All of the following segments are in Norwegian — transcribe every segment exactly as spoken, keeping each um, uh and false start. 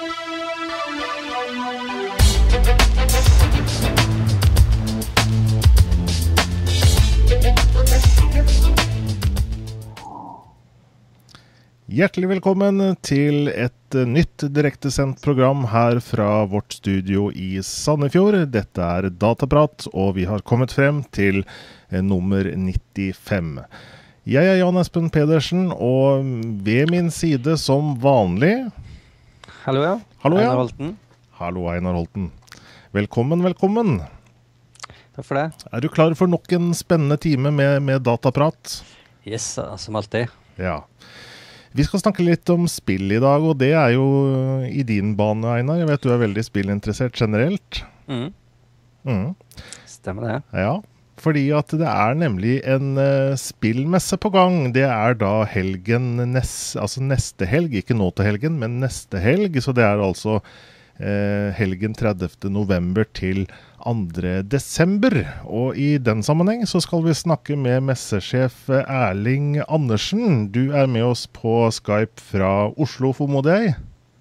Hjertelig velkommen til et nytt direktesendt program her fra vårt studio i Sandefjord. Dette er Dataprat, og vi har kommet frem til nummer nittifem. Jeg er Jan Espen Pedersen, og ved min side som vanlig... Hallo, ja. Hallo, ja. Einar Holten. Hallo, Einar Holten. Velkommen, velkommen. Takk for det. Er du klar for nok en spennende time med, med Dataprat? Yes, som alltid. Ja. Vi skal snakke litt om spill i dag, og det er jo i din bane, Einar. Jeg vet du er veldig spillinteressert generelt. Mm. Mm. Stemmer det. Ja, fordi at det er nemlig en uh, spillmesse på gang. Det er da helgen, nest, altså neste helg, ikke nå til helgen, men neste helg. Så det er altså uh, helgen tredivte november til andre desember. Og i den sammenheng så skal vi snakke med messesjef Erling Andersen. Du er med oss på Skype fra Oslo, formoder jeg?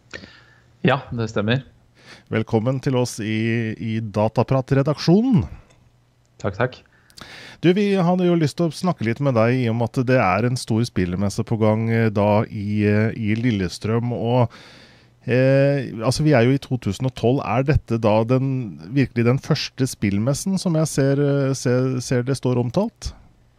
Ja, det stemmer. Velkommen til oss i, i Dataprat-redaksjonen. Takk, takk. Du, vi hadde jo lyst til å snakke litt med deg i om at det er en stor spillmesse på gang da i, i Lillestrøm, og Eh, altså vi er jo i to tusen og tolv. Er dette da den, virkelig den første spillmessen som jeg ser, ser, ser det står omtalt?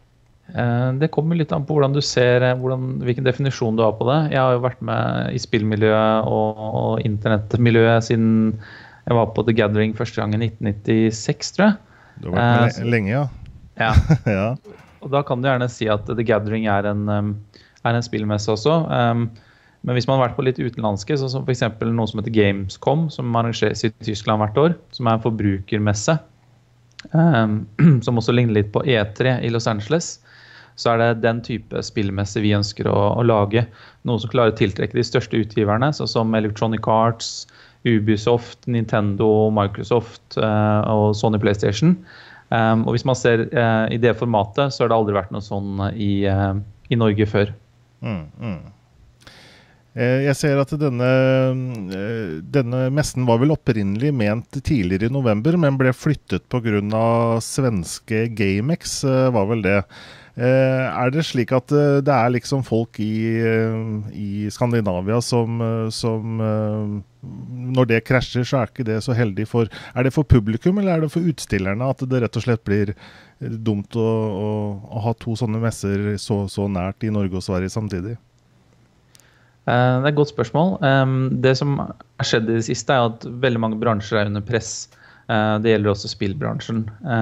Eh, det kommer litt an på hvordan du ser, hvordan, hvilken definisjon du har på det. Jeg har jo vært med i spillmiljøet og, og internettmiljøet siden jeg var på The Gathering første gang i nitten nittiseks, tror jeg. Du har vært med eh, lenge, ja. Ja. Ja. Og da kan du gjerne si at The Gathering er en, um, er en spillmesse også. Um, Men hvis man har vært på litt utenlandske, så som for eksempel noe som heter Gamescom, som arrangeres i Tyskland hvert år, som er en forbrukermesse, um, som også ligner litt på E tre i Los Angeles, så er det den type spillmesse vi ønsker å, å lage. Noe som klarer å tiltrekke de største utgiverne, så som Electronic Arts, Ubisoft, Nintendo, Microsoft uh, og Sony PlayStation. Um, og hvis man ser uh, i det formatet, så har det aldri vært noe sånn i, uh, i Norge før. Mm, mm. Jeg ser at denne, denne messen var vel opprinnelig ment tidligere i november, men ble flyttet på grunn av svenske GameX, var vel det. Er det slik at det er liksom folk i, i Skandinavia som, som, når det krasjer, så er ikke det så heldig for, er det for publikum eller er det for utstillerne at det rett og slett blir dumt å, å, å ha to sånne messer så, så nært i Norge og Sverige samtidig? Det er et godt spørsmål. Det som har skjedd i det siste er at veldig mange bransjer er under press. Det gjelder også spillbransjen.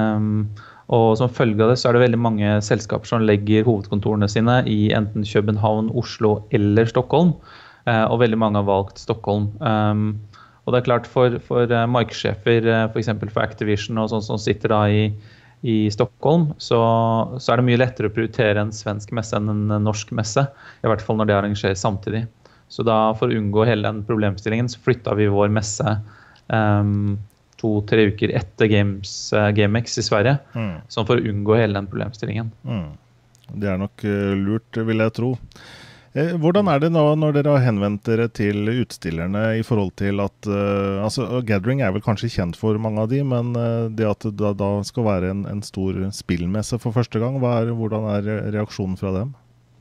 Og som følge av det så er det veldig mange selskaper som legger hovedkontorene sine i enten København, Oslo eller Stockholm. Og veldig mange har valgt Stockholm. Og det er klart for, for markedssjefer, for eksempel for Activision og sånn som sitter da i i Stockholm, så, så er det mye lettere å prioritere en svensk messe enn en norsk messe, i hvert fall når det arrangeres samtidig. Så da for å unngå hele den problemstillingen, så flyttet vi vår messe um, to-tre uker etter Games, uh, GameX i Sverige, mm. sånn for å unngå hele den problemstillingen. Mm. Det er nok uh, lurt, vil jeg tro. Eh, hvordan er det nå når dere har henvendt dere til utstillerne i forhold til at, uh, altså Gathering er vel kanskje kjent for mange av de, men uh, det at det da skal være en, en stor spillmesse for første gang, hva er, hvordan er reaksjonen fra dem?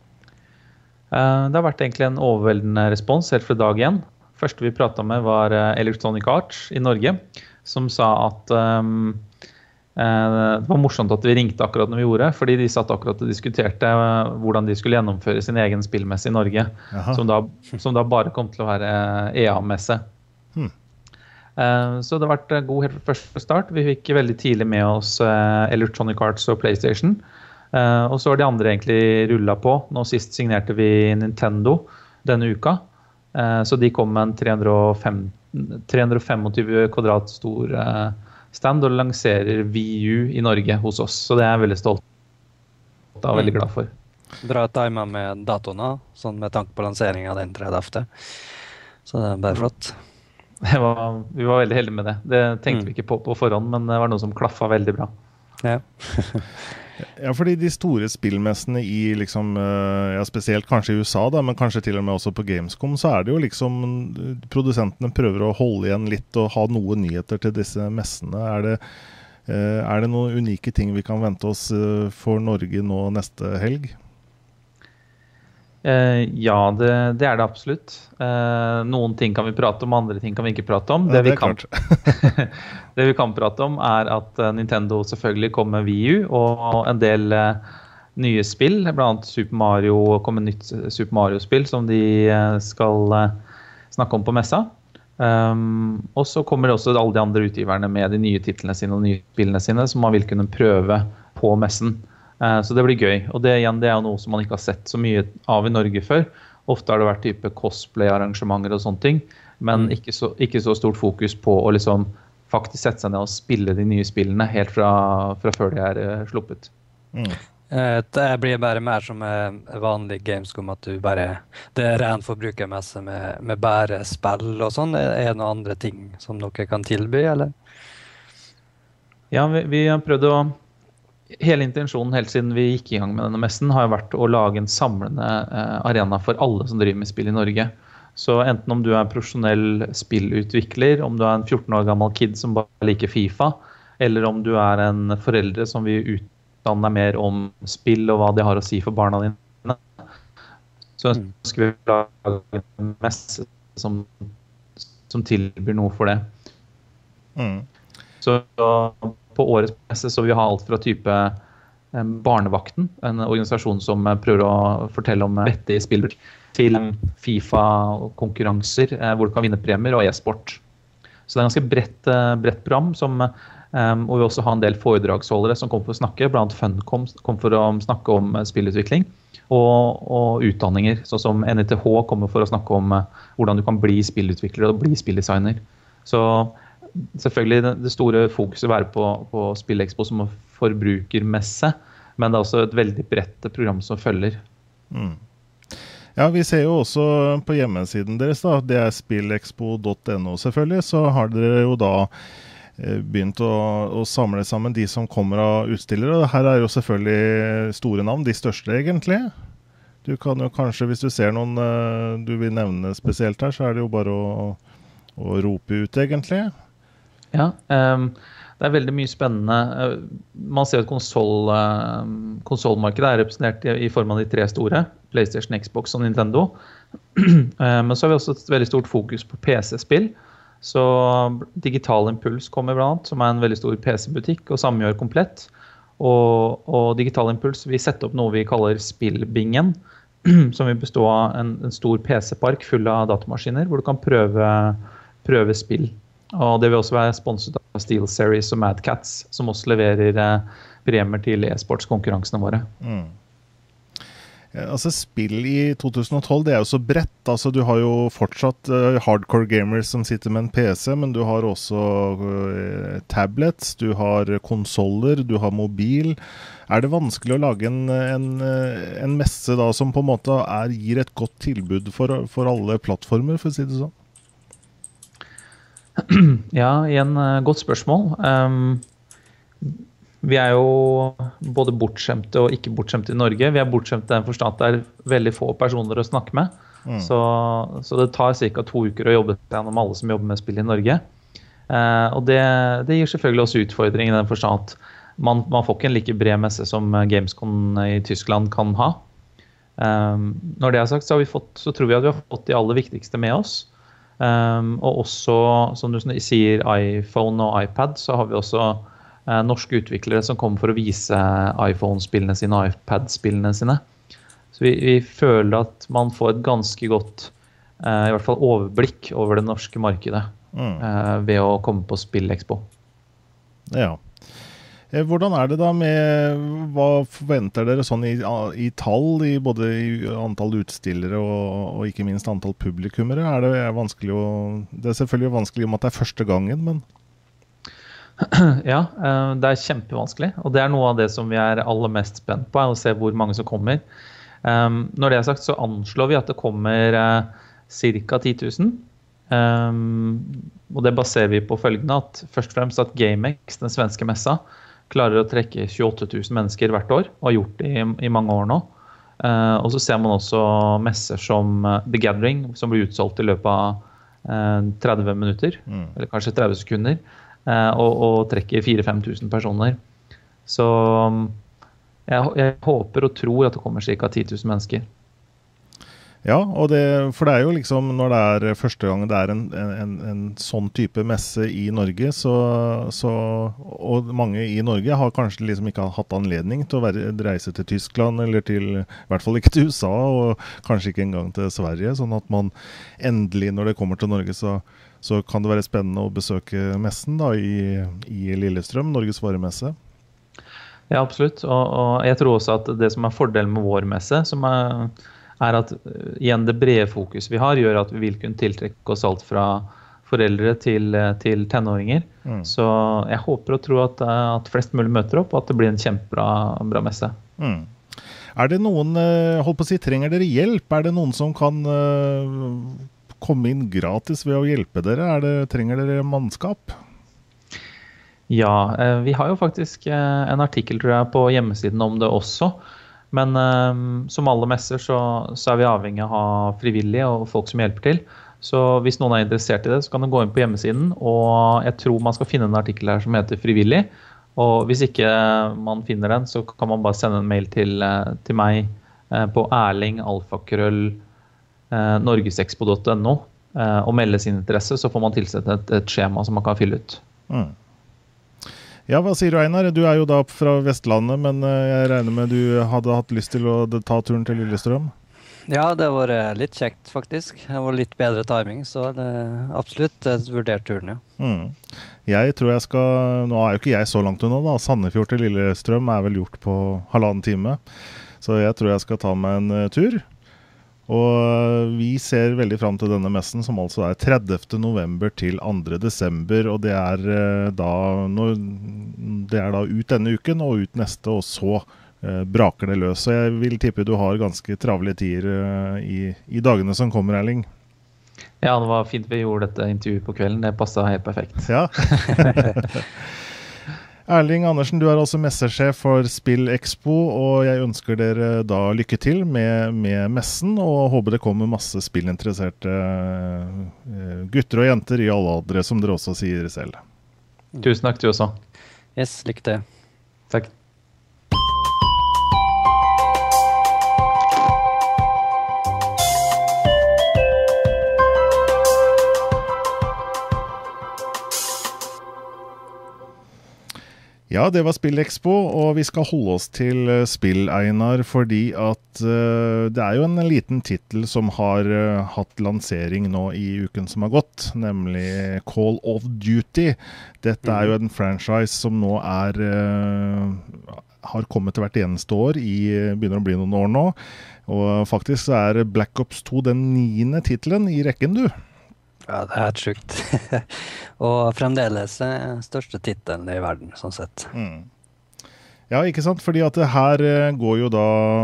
Uh, det har vært egentlig en overveldende respons helt fra dag igjen. Første vi pratet med var uh, Electronic Arts i Norge, som sa at um, uh, det var morsomt at vi ringte akkurat når vi gjorde, fordi de satt akkurat og diskuterte uh, hvordan de skulle gjennomføre sin egen spillmesse i Norge, som da, som da bare kom til å være E A-messe. Hmm. Uh, så det har vært god helt fra første start. Vi fikk veldig tidlig med oss uh, Electronic Arts og PlayStation, uh, og så har de andre egentlig rullet på. Nå sist signerte vi Nintendo denne uka, uh, så de kom med en tre hundre og tjuefem kvadrat stor uh, stand og lanserer Wii U i Norge hos oss, så det er jeg veldig stolt av og veldig glad for. Bra timet med datoene, sånn med tanke på lanseringen av den tredivte. Så det er bare flott. Det var, vi var veldig heldige med det. Det tenkte mm. vi ikke på på forhånd, men det var noe som klaffet veldig bra. Ja. Ja, fordi de store spillmessene i liksom, ja, spesielt kanskje i U S A da, men kanskje til og med også på Gamescom, så er det jo liksom, produsentene prøver å holde igjen litt og ha noen nyheter til disse messene. Er det, er det noen unike ting vi kan vente oss for Norge nå neste helg? Eh, ja, det, det er det absolutt. Eh, noen ting kan vi prate om, andre ting kan vi ikke prate om. Ja, det, det, vi kan, det vi kan prate om er at Nintendo selvfølgelig kommer med Wii U og en del eh, nye spill, blant annet Super Mario, kommer nytt Super Mario-spill som de eh, skal eh, snakke om på messa. Um, og så kommer det også alle de andre utgiverne med de nye titlene sine og nye spillene sine som man vil kunne prøve på messen. Så det blir gøy, og det, igjen, det er jo noe som man ikke har sett så mye av i Norge før. Ofte har det vært type cosplay-arrangementer og sånne ting, men ikke så, ikke så stort fokus på å liksom faktisk sette seg ned og spille de nye spillene helt fra, fra før de er uh, sluppet. Mm. Det blir bare mer som vanlig Gamescom, at du bare, det er ren forbrukermesse med, med bare spill og sånn. Er det noen andre ting som dere kan tilby, eller? Ja, vi, vi har prøvd å Hele intensjonen helt siden vi gikk i gang med denne messen har vært å lage en samlende eh, arena for alle som driver med spill i Norge. Så enten om du er profesjonell spillutvikler, om du er en fjorten år gammel kid som bare liker FIFA, eller om du er en foreldre som vil utdanne deg mer om spill og hva det har å si for barna dine, så ønsker vi å lage en messe som, som tilbyr noe for det. Mm. Så på årets messe så vi har alt fra type eh, Barnevakten, en organisasjon som eh, prøver å fortelle om vettige spill, til FIFA-konkurranser eh, hvor du kan vinne premier og e-sport. Så det er en ganske bredt, eh, bredt program som, eh, og vi også har en del foredragsholdere som kommer for å snakke, blant annet Funcom kommer for å snakke om eh, spillutvikling og, og utdanninger, sånn som N I T H kommer for å snakke om eh, hvordan du kan bli spillutvikler og bli spilldesigner. Så selvfølgelig det store fokuset være på, på SpillExpo som forbrukermesse, men det er også et veldig bredt program som følger. Mm. Ja, vi ser jo også på hjemmesiden deres da, det er spillexpo punktum no selvfølgelig, så har dere jo da eh, begynt å, å samle sammen de som kommer av utstillere. Her er jo selvfølgelig store navn, de største egentlig. Du kan jo kanskje, hvis du ser noen eh, du vil nevne spesielt her, så er det jo bare å, å rope ut egentlig. Ja, um, det er veldig mye spennende. Man ser at konsol, um, konsolmarkedet er representert i, i form av de tre store, PlayStation, Xbox og Nintendo. um, men så har vi også et veldig stort fokus på P C-spill. Så Digital Impuls kommer blant annet, som er en veldig stor P C-butikk, og samgjør komplett. Og, og Digital Impuls, vi setter opp noe vi kaller Spillbingen, som vil bestå av en, en stor P C-park full av datamaskiner, hvor du kan prøve, prøve spill. Og det vil også være sponset av Steel Series og Mad Cats, som også leverer eh, premier til e-sportskonkurransene våre. Mm. Ja, altså spill i to tusen og tolv, det er jo så bredt. Altså, du har jo fortsatt uh, hardcore gamers som sitter med en P C, men du har også uh, tablets, du har konsoler, du har mobil. Er det vanskelig å lage en, en, en messe da, som på en måte er, gir et godt tilbud for, for alle plattformer, for å si det sånn? Ja, igjen godt spørsmål. Um, vi er jo både bortskjemte og ikke bortskjemte i Norge. Vi er bortskjemte i den forstand at det er veldig få personer å snakke med. Mm. Så, så det tar cirka to uker å jobbe gjennom alle som jobber med spill i Norge. Uh, og det, det gir selvfølgelig også utfordring i den forstand at man, man får ikke en like bred messe som Gamescom i Tyskland kan ha. Um, når det er sagt, så, har vi fått, så tror vi at vi har fått de aller viktigste med oss. Um, og også, som du sier, iPhone og iPad, så har vi også uh, norske utviklere som kommer for å vise iPhone-spillene sine og iPad-spillene sine. Så vi, vi føler at man får et ganske godt uh, i hvert fall overblikk over det norske markedet mm. uh, ved å komme på SpillExpo. Ja. Hvordan er det da med, hva forventer dere sånn i, i tall, i både i antall utstillere og, og ikke minst antall publikummere? Er det vanskelig å, det er selvfølgelig vanskelig om at det er første gangen, men... Ja, det er kjempevanskelig, og det er noe av det som vi er aller mest spent på, å se hvor mange som kommer. Når det er sagt, så anslår vi at det kommer cirka ti tusen. Og det baserer vi på følgende, at først og fremst at GameX, den svenske messa, klarer å trekke tjueåtte tusen mennesker hvert år, og har gjort det i, i mange år nå. Uh, og så ser man også messer som uh, The Gathering, som blir utsolgt i løpet av uh, tretti minutter, mm. eller kanskje tretti sekunder, uh, og, og trekker fire til fem tusen personer. Så um, jeg, jeg håper og tror at det kommer ca. ti tusen mennesker. Ja, og det, for det er jo liksom når det er første gang det er en, en, en sånn type messe i Norge, så, så, og mange i Norge har kanskje liksom ikke hatt anledning til å være, reise til Tyskland, eller til, i hvert fall ikke til U S A, og kanskje ikke engang til Sverige, sånn at man endelig, når det kommer til Norge, så, så kan det være spennende å besøke messen da, i, i Lillestrøm, Norges varemesse. Ja, absolutt, og, og jeg tror også at det som er fordelen med vår messe, som er er at igjen det brede fokus vi har gjør at vi vil kunne tiltrekke oss alt fra foreldre til, til tenåringer. Mm. Så jeg håper og tror at, at flest mulig møter opp, og at det blir en kjempebra bra messe. Mm. Er det noen, hold på å si, trenger dere hjelp? Er det noen som kan uh, komme inn gratis ved å hjelpe dere? Er det, trenger dere mannskap? Ja, vi har jo faktisk en artikkel tror jeg på hjemmesiden om det også. Men um, som alle messer så, så er vi avhengig av å ha frivillige og folk som hjelper til. Så hvis noen er interessert i det, så kan du gå inn på hjemmesiden, og jeg tror man skal finne en artikkel her som heter frivillig. Og hvis ikke man finner den, så kan man bare sende en mail til, til meg på erling alfakrøll norgesexpo punktum no og melde sin interesse, så får man tilsette et, et skjema som man kan fylle ut. Mm. Ja, hva sier du, Einar? Du er jo da fra Vestlandet, men jeg regner med du hadde hatt lyst til å ta turen til Lillestrøm? Ja, det var litt kjekt faktisk. Det var litt bedre timing, så det er absolutt et vurdert turen, ja. Mm. Jeg tror jeg skal, nå er jo ikke jeg så langt unna da, Sandefjord til Lillestrøm er vel gjort på halvannen time, så jeg tror jeg skal ta meg en uh, tur. Og vi ser veldig frem til denne messen, som altså er tredivte november til andre desember, og det er, da, når, det er da ut denne uken og ut neste, og så eh, braker det løs. Så jeg vil tippe du har ganske travle tider eh, i, i dagene som kommer, Erling. Ja, det var fint vi gjorde dette intervjuet på kvelden. Det passet helt perfekt. Ja. Erling Andersen, du er altså messesjef for Spill Expo, og jeg ønsker dere da lykke til med, med messen, og håper det kommer masse spillinteresserte gutter og jenter i alle aldre, som dere også sier selv. Tusen takk, du også. Yes, lykke til. Takk. Ja, det var Spill Expo, og vi skal holde oss til spill, Einar, fordi at uh, det er jo en liten titel som har uh, hatt lansering nå i uken som har gått, nemlig Call of Duty. Dette er jo en franchise som nå er, uh, har kommet til hvert eneste år, i, begynner å bli noen år nå, og faktisk så er Black Ops to den niende titelen i rekken, du. Ja, det er helt sjukt. Og fremdeles er største titelen i verden, sånn sett. Mm. Ja, ikke sant? Fordi at det her eh, går jo da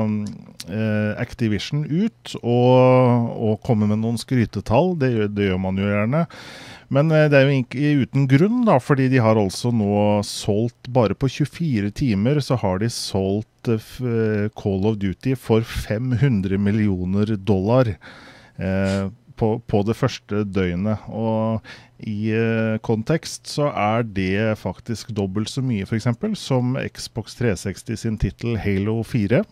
eh, Activision ut og, og kommer med noen skrytetall. Det, det gjør man jo gjerne. Men eh, det er jo ikke uten grunn da, fordi de har altså nå solgt, bare på tjuefire timer, så har de solgt eh, Call of Duty for fem hundre millioner dollar. Eh, På, på det første døgnet, og i eh, kontekst så er det faktisk dobbelt så mye for eksempel som Xbox tre seksti sin titel Halo fire.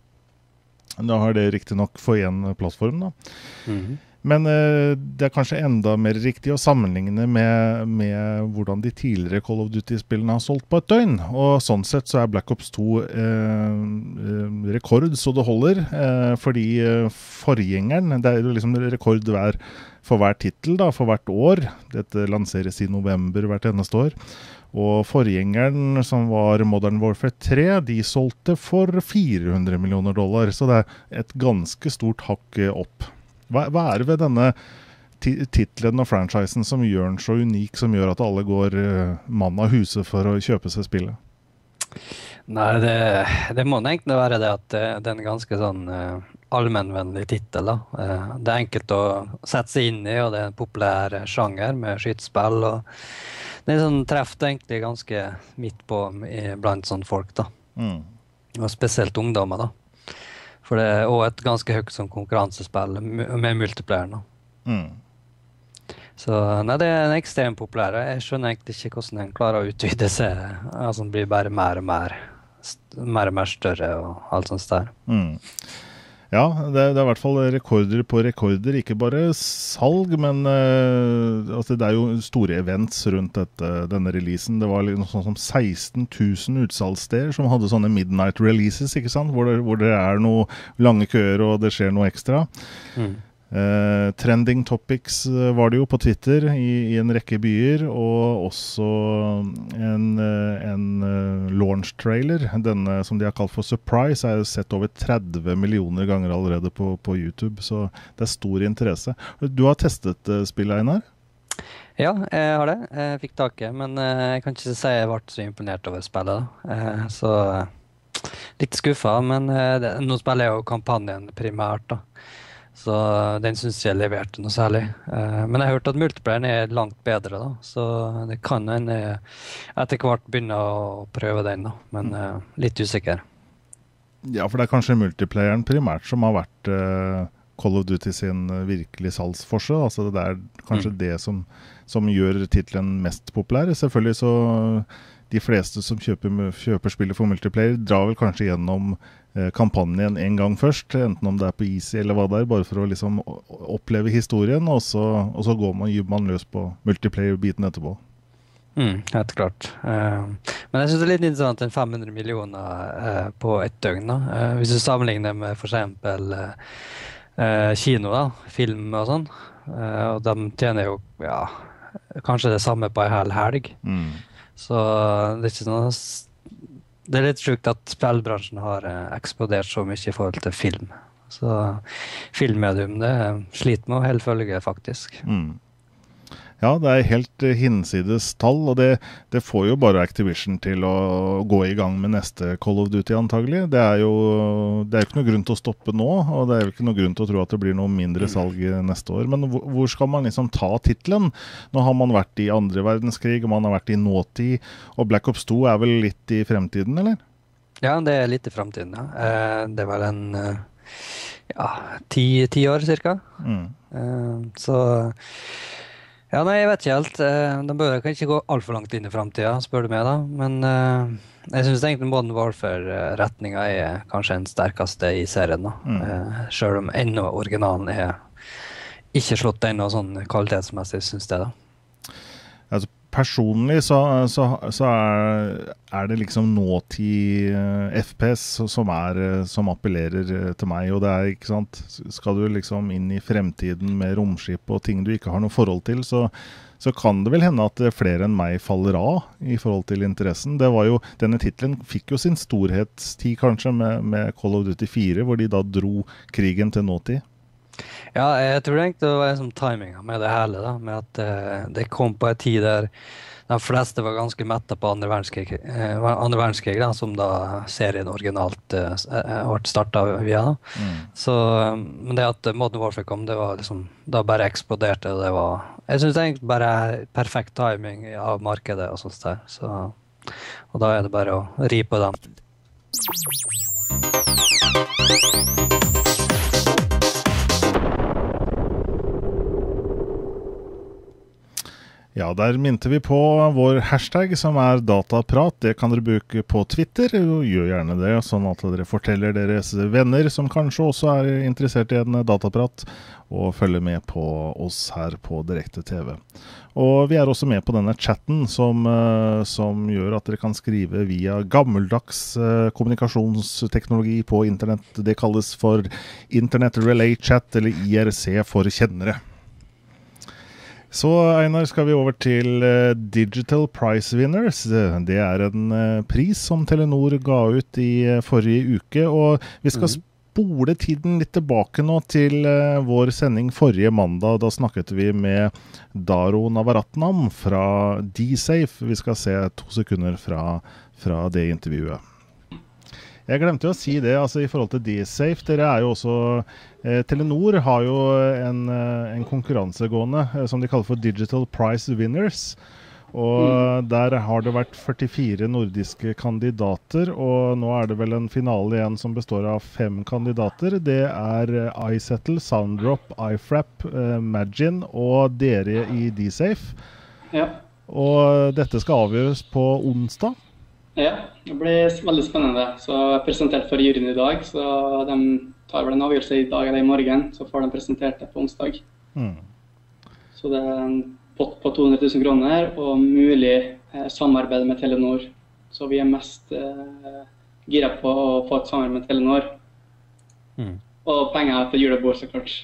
Da har det riktig nok for en plattform da. Mm-hmm. Men eh, det er kanskje enda mer riktig å sammenligne med, med hvordan de tidligere Call of Duty-spillene har solgt på et døgn. Og sånn sett så er Black Ops to eh, rekord så det holder, eh, fordi eh, forgjengeren, det er jo liksom rekord hver, for hver titel da, for hvert år. Dette lanseres i november hvert eneste år. Og forgjengeren som var Modern Warfare tre, de solgte for fire hundre millioner dollar, så det er et ganske stort hakk opp. Hva, hva er det ved denne titlen og franchisen som gjør den så unik, som gjør at alle går uh, mann av huset for å kjøpe seg spillet? Nei, det, det må egentlig være det at det, det er en ganske sånn uh, allmennvennlig titel. Da. Uh, det er enkelt å sette seg inn i, og det er en populær sjanger med skytspill. Og det er sånn treffer egentlig ganske midt på blant sånne folk da. Mm. Og spesielt ungdommer da. For det er også et ganske høyt sånn konkurransespill med multiplayer nå. Mm. Så nei, det er en ekstremt populær. Jeg skjønner egentlig ikke hvordan den klarer å utvide seg. Altså den blir bare mer og mer, mer og mer større og alt sånt der. Mm. Ja, det, det er i hvert fall rekorder på rekorder, ikke bare salg, men uh, altså det er jo store events rundt dette, denne releasen. Det var noe sånn som seksten tusen utsalgssteder som hadde sånne midnight releases, ikke sant? Hvor det, hvor det er noe lange køer og det skjer noe ekstra. Mm. Uh, trending topics var det jo på Twitter i, i en rekke byer, og også en, en uh, launch trailer, denne som de har kalt for Surprise, er jo sett over tretti millioner ganger allerede på, på YouTube, så det er stor interesse. Du har testet uh, spillet, Einar? Ja, jeg har det. Jeg fikk taket, men uh, jeg kan ikke si jeg ble så imponert over spillet. Uh, så uh, litt skuffet, men uh, det, nå spiller jeg jo kampanjen primært da. Så den synes jeg leverte noe særlig. Uh, men jeg har hørt at multiplayeren er langt bedre da, så det kan en etter hvert begynne å prøve den da, men uh, litt usikker. Ja, for det er kanskje multiplayeren primært som har vært uh, Call of Duty sin virkelig salgsforse, altså det er kanskje mm. det som, som gjør titlen mest populær. Selvfølgelig så de fleste som kjøper, kjøper spillet for multiplayer drar vel kanskje gjennom kampanjen en gang først, enten om det er på Easy eller hva det er, bare for å liksom oppleve historien, og så, og så går man, gir man løs på multiplayer-biten etterpå. Mm, helt klart. Uh, men jeg synes det er litt interessant at fem hundre millioner uh, på et døgn da. Uh, hvis du sammenligner med for eksempel uh, uh, kino da, film og sånn, uh, og de tjener jo ja, kanskje det samme på en hel helg. Mm. Så det er ikke sånn det er litt sjukt at spillbransjen har eh, eksplodert så mye i forhold til film. Så filmmedium, det sliter med å helt følge, faktisk. Mm. Ja, det er helt uh, hinsides tall, og det, det får jo bare Activision til å gå i gang med neste Call of Duty antagelig. Det er jo det er jo ikke noe grunn til å stoppe nå, og det er jo ikke noe grunn til å tro at det blir noe mindre salg neste år. Men hvor, hvor skal man liksom ta titlen? Nå har man vært i andre verdenskrig, og man har vært i nåtid, og Black Ops to er vel litt i fremtiden, eller? Ja, det er litt i fremtiden, ja. Eh, det er vel en eh, ja, ti, ti år cirka. Mm. Eh, så... Ja, nei, jeg vet ikke helt. De bør kan ikke gå alt for langt inn i fremtiden, spør du meg da. Men uh, jeg synes egentlig Modern Warfare-retningen er kanskje den sterkeste i serien da. Mm. Uh, selv om enda originalen er ikke slått ennå sånn kvalitetsmessig, synes jeg da. Altså, personlig så, så, så er, er det liksom nåtid uh, F P S som, er, uh, som appellerer uh, til meg, og det er, ikke sant, skal du liksom inn i fremtiden med romskip og ting du ikke har noe forhold til, så, så kan det vel hende at flere enn meg faller av i forhold til interessen. Det var jo, denne titlen fikk jo sin storhetstid kanskje med, med Call of Duty fire, hvor de da dro krigen til nåtid. Ja, jeg tror egentlig det var liksom timingen med det hele da, med at uh, det kom på en tid der de fleste var ganske mettet på andre verdenskrig, uh, andre verdenskrig da, som da serien originalt uh, ble startet via da. Mm. Så, um, men det at Modern Warfare kom, det var liksom, da bare eksploderte det, det var, jeg synes det egentlig bare er perfekt timing av markedet og sånt der, så, og da er det bare å ri på dem. Ja, der minte vi på vår hashtag som er dataprat. Det kan dere bruke på Twitter, og gjør gjerne det, sånn at dere forteller deres venner som kanskje også er interessert i en dataprat, og følger med på oss her på Direkte T V. Og vi er også med på denne chatten som, som gjør at dere kan skrive via gammeldags kommunikasjonsteknologi på internett. Det kalles for Internet Relay Chat, eller I R C for kjennere. Så Einar, skal vi over til uh, Digital Prize Winners. Det er en uh, pris som Telenor ga ut i uh, forrige uke, og vi skal mm. spole tiden litt tilbake nå til uh, vår sending forrige mandag. Da snakket vi med Daro Navaratnam fra D-Safe. Vi skal se to sekunder fra, fra det intervjuet. Jeg glemte å si det, altså i forhold til D-Safe, dere er jo også, eh, Telenor har jo en, en konkurransegående eh, som de kaller for Digital Prize Winners, Og mm. der har det vært førtifire nordiske kandidater, og nå er det vel en finale igjen som består av fem kandidater. Det er iSettle, Sounddrop, iFrap, uh, Magin og dere i D-Safe. Ja. Og dette skal avgjøres på onsdag. Ja, det blir veldig spennende. Så jeg har presentert for juryen i dag, så de tar vel en avgjørelse i dag eller i morgen, så får de presentert det på onsdag. Mm. Så det er en pott på to hundre tusen kroner, og mulig eh, samarbeid med Telenor. Så vi er mest eh, gira på å få et samarbeid med Telenor. Mm. Og penger til julebord, så klart.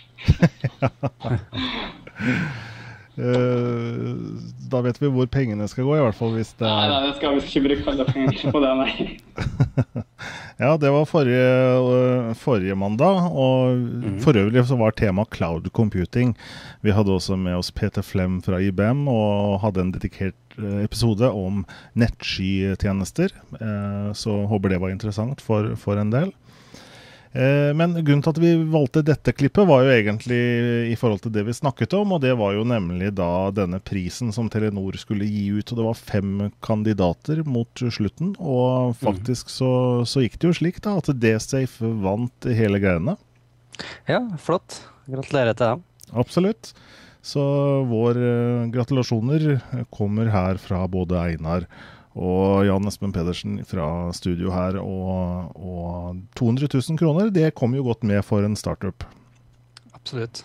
uh, da vet vi hvor pengene skal gå, i hvert fall hvis det er... Nei, nei, det skal vi ikke bruke alle penger på det, nei. Ja, det var forrige, forrige mandag, og mm. for øvrig så var tema cloud computing. Vi hadde også med oss Peter Flem fra I B M, og hadde en dedikert episode om nettskytjenester, så håper det var interessant for, for en del. Men grunnen til at vi valgte dette klippet var jo egentlig i forhold til det vi snakket om, og det var jo nemlig da denne prisen som Telenor skulle gi ut, og det var fem kandidater mot slutten, og faktisk så, så gikk det jo slik da, at D-Safe vant hele greiene. Ja, flott. Gratulerer til dem. Absolutt. Så vår uh, gratulasjoner kommer her fra både Einar og Jan Espen Pedersen fra studio her, og, og to hundre tusen kroner, det kom jo godt med for en startup. Absolutt.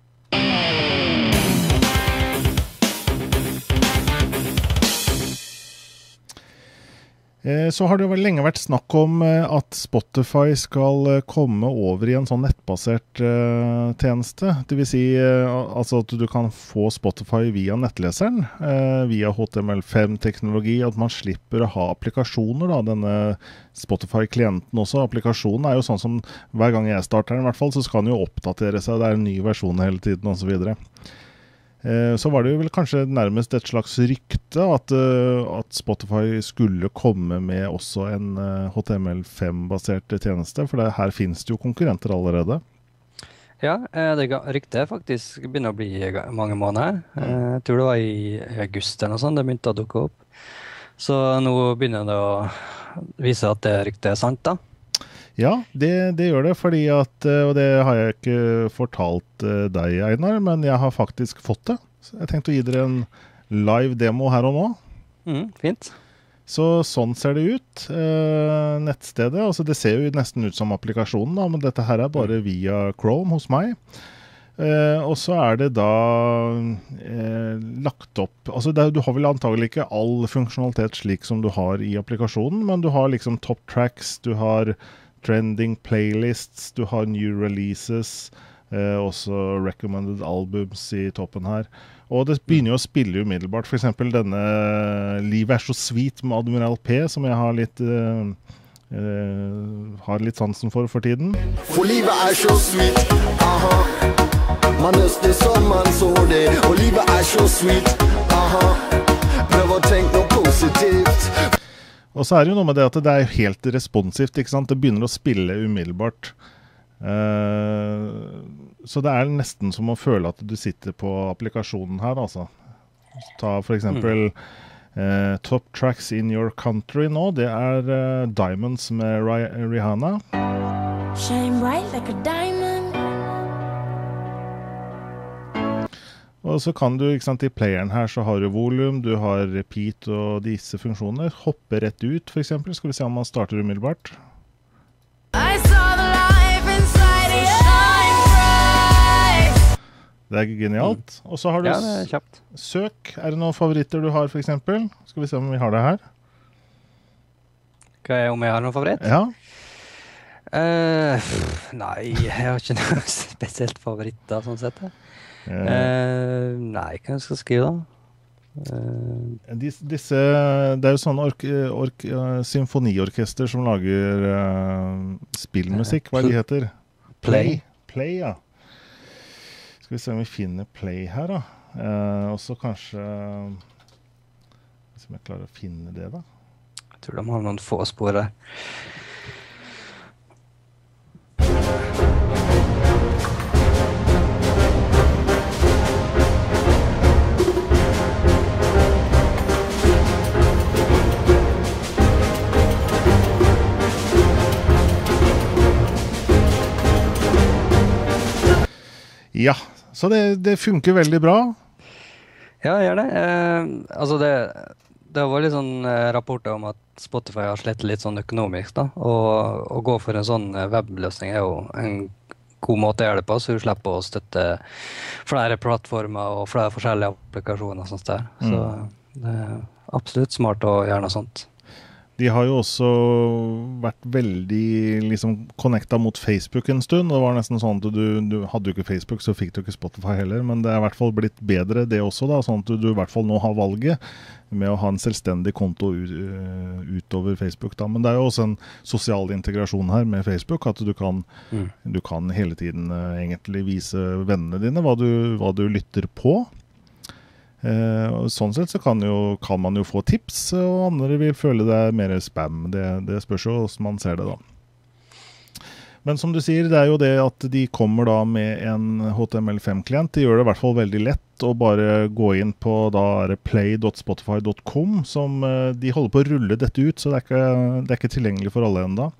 Så har det jo lenge vært snakk om at Spotify skal komme over i en sånn nettbasert uh, tjeneste. Det vil si uh, altså at du kan få Spotify via nettleseren, uh, via H T M L fem-teknologi, at man slipper å ha applikasjoner, da, denne Spotify-klienten også. Applikasjonen er jo sånn som hver gang jeg starter den i hvert fall, så skal den jo oppdatere seg, det er en ny versjon hele tiden og så videre. Så var det jo vel kanskje nærmest et slags rykte at, at Spotify skulle komme med også en H T M L fem-basert tjeneste, for det, her finnes det jo konkurrenter allerede. Ja, det ryktet faktisk begynner å bli mange måneder. Jeg tror det var i august eller noe sånt det begynte å dukke opp. Så nå begynner det å vise at det ryktet er sant da. Ja, det, det gjør det, fordi at, og det har jeg ikke fortalt deg, Einar, men jeg har faktisk fått det. Så jeg tenkte å gi dere en live demo her og nå. Mm, fint. Så sånn ser det ut, eh, nettstedet. Altså det ser jo nesten ut som applikasjonen, da, men dette her er bare via Chrome hos meg. Eh, og så er det da eh, lagt opp, altså det, du har vel antagelig ikke all funksjonalitet slik som du har i applikasjonen, men du har liksom top tracks, du har trending playlists, du har new releases, eh, også recommended albums i toppen her. Og det begynner jo å spille umiddelbart. For eksempel denne Livet er så sweet med Admiral P, som jeg har litt, eh, eh, har litt sansen for for tiden. For livet er så sweet, aha. Man øster som man så det, og livet er så sweet, aha. Prøv å tenke noe positivt. Og så er det jo noe med det at det er helt responsivt, ikke sant? Det begynner å spille umiddelbart. Uh, så det er nesten som å føle at du sitter på applikasjonen her, altså. Ta for eksempel uh, Top Tracks in Your Country nå, det er uh, Diamonds med Rih Rihanna. Shine bright like a diamond. Og så kan du, ikke sant, i playeren her så har du volum, du har repeat og disse funksjonene. Hoppe rett ut, for eksempel. Skal vi se om man starter umiddelbart. I saw the life inside you shine bright. Det er genialt. Og så har du ja, det er kjapt. Søk. Er det noen favoritter du har, for eksempel? Skal vi se om vi har det her. Hva er om jeg har noen favoritt? Ja. Uh, nei, jeg har ikke noen spesielt favoritter, sånn sett. Uh, nei, hva skal jeg skrive da? Uh, Dis, disse, det er jo sånne ork, ork, uh, symfoniorkester som lager uh, spillmusikk, hva de heter? Play. Play, ja. Skal vi se om vi finner Play her da. Uh, og så kanskje, hvis jeg klarer å finne det da. Jeg tror de har noen få spor der. Ja, så det, det funker veldig bra. Ja, gjør det. Eh, altså det, det var litt sånn eh, rapporter om at Spotify har slettet litt sånn økonomisk, da. Og å gå for en sånn eh, webløsning er jo en god måte å gjøre det på, så du slipper å støtte flere plattformer og flere forskjellige applikasjoner og sånt der. Så det er absolutt smart å gjøre noe sånt. De har jo også vært veldig liksom connecta mot Facebook en stund. Det var nesten sånn at du, du hadde jo ikke Facebook, så fikk du ikke Spotify heller. Men det er i hvert fall blitt bedre det også, da, sånn at du, du i hvert fall nå har valget med å ha en selvstendig konto ut, utover Facebook. Da. Men det er jo også en sosial integrasjon her med Facebook, at du kan, mm. du kan hele tiden uh, egentlig vise vennene dine hva du, hva du lytter på. Eh, og sånn sett så kan, jo, kan man jo få tips, og andre vil føle det er mer spam. Det, det spørs jo hvordan man ser det da. Men som du sier, det er jo det at de kommer da med en H T M L fem-klient. De gjør det i hvert fall veldig lett å bare gå inn på da er det play dot spotify dot com, som eh, de holder på å rulle dette ut, så det er ikke, det er ikke tilgjengelig for alle enda.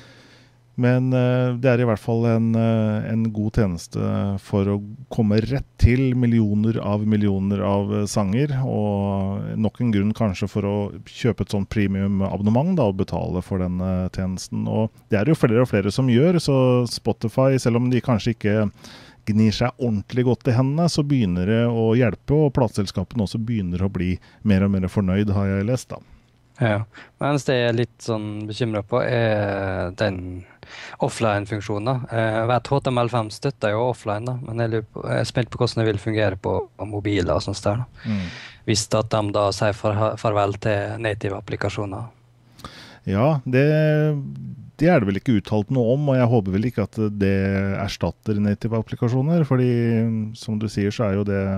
Men uh, det er i hvert fall en, uh, en god tjeneste for å komme rett til millioner av millioner av uh, sanger, og nok en grunn kanskje for å kjøpe et sånt premium-abonnement da, og betale for den uh, tjenesten. Og det er jo flere og flere som gjør, så Spotify, selv om de kanskje ikke gnir seg ordentlig godt i hendene, så begynner det å hjelpe, og plateselskapene også begynner å bli mer og mer fornøyd, har jeg lest da. Ja, mens det jeg er litt sånn bekymret på er den offline-funksjonen. Jeg vet H T M L fem støtter jo offline, da, men jeg, på, jeg er spent på hvordan det vil fungere på mobiler og sånt der. Da. Mm. Hvis at de da sier farvel til native applikasjoner. Ja, det, det er det vel ikke uttalt noe om, og jeg håper vel ikke at det erstatter native applikasjoner, fordi som du sier så er jo det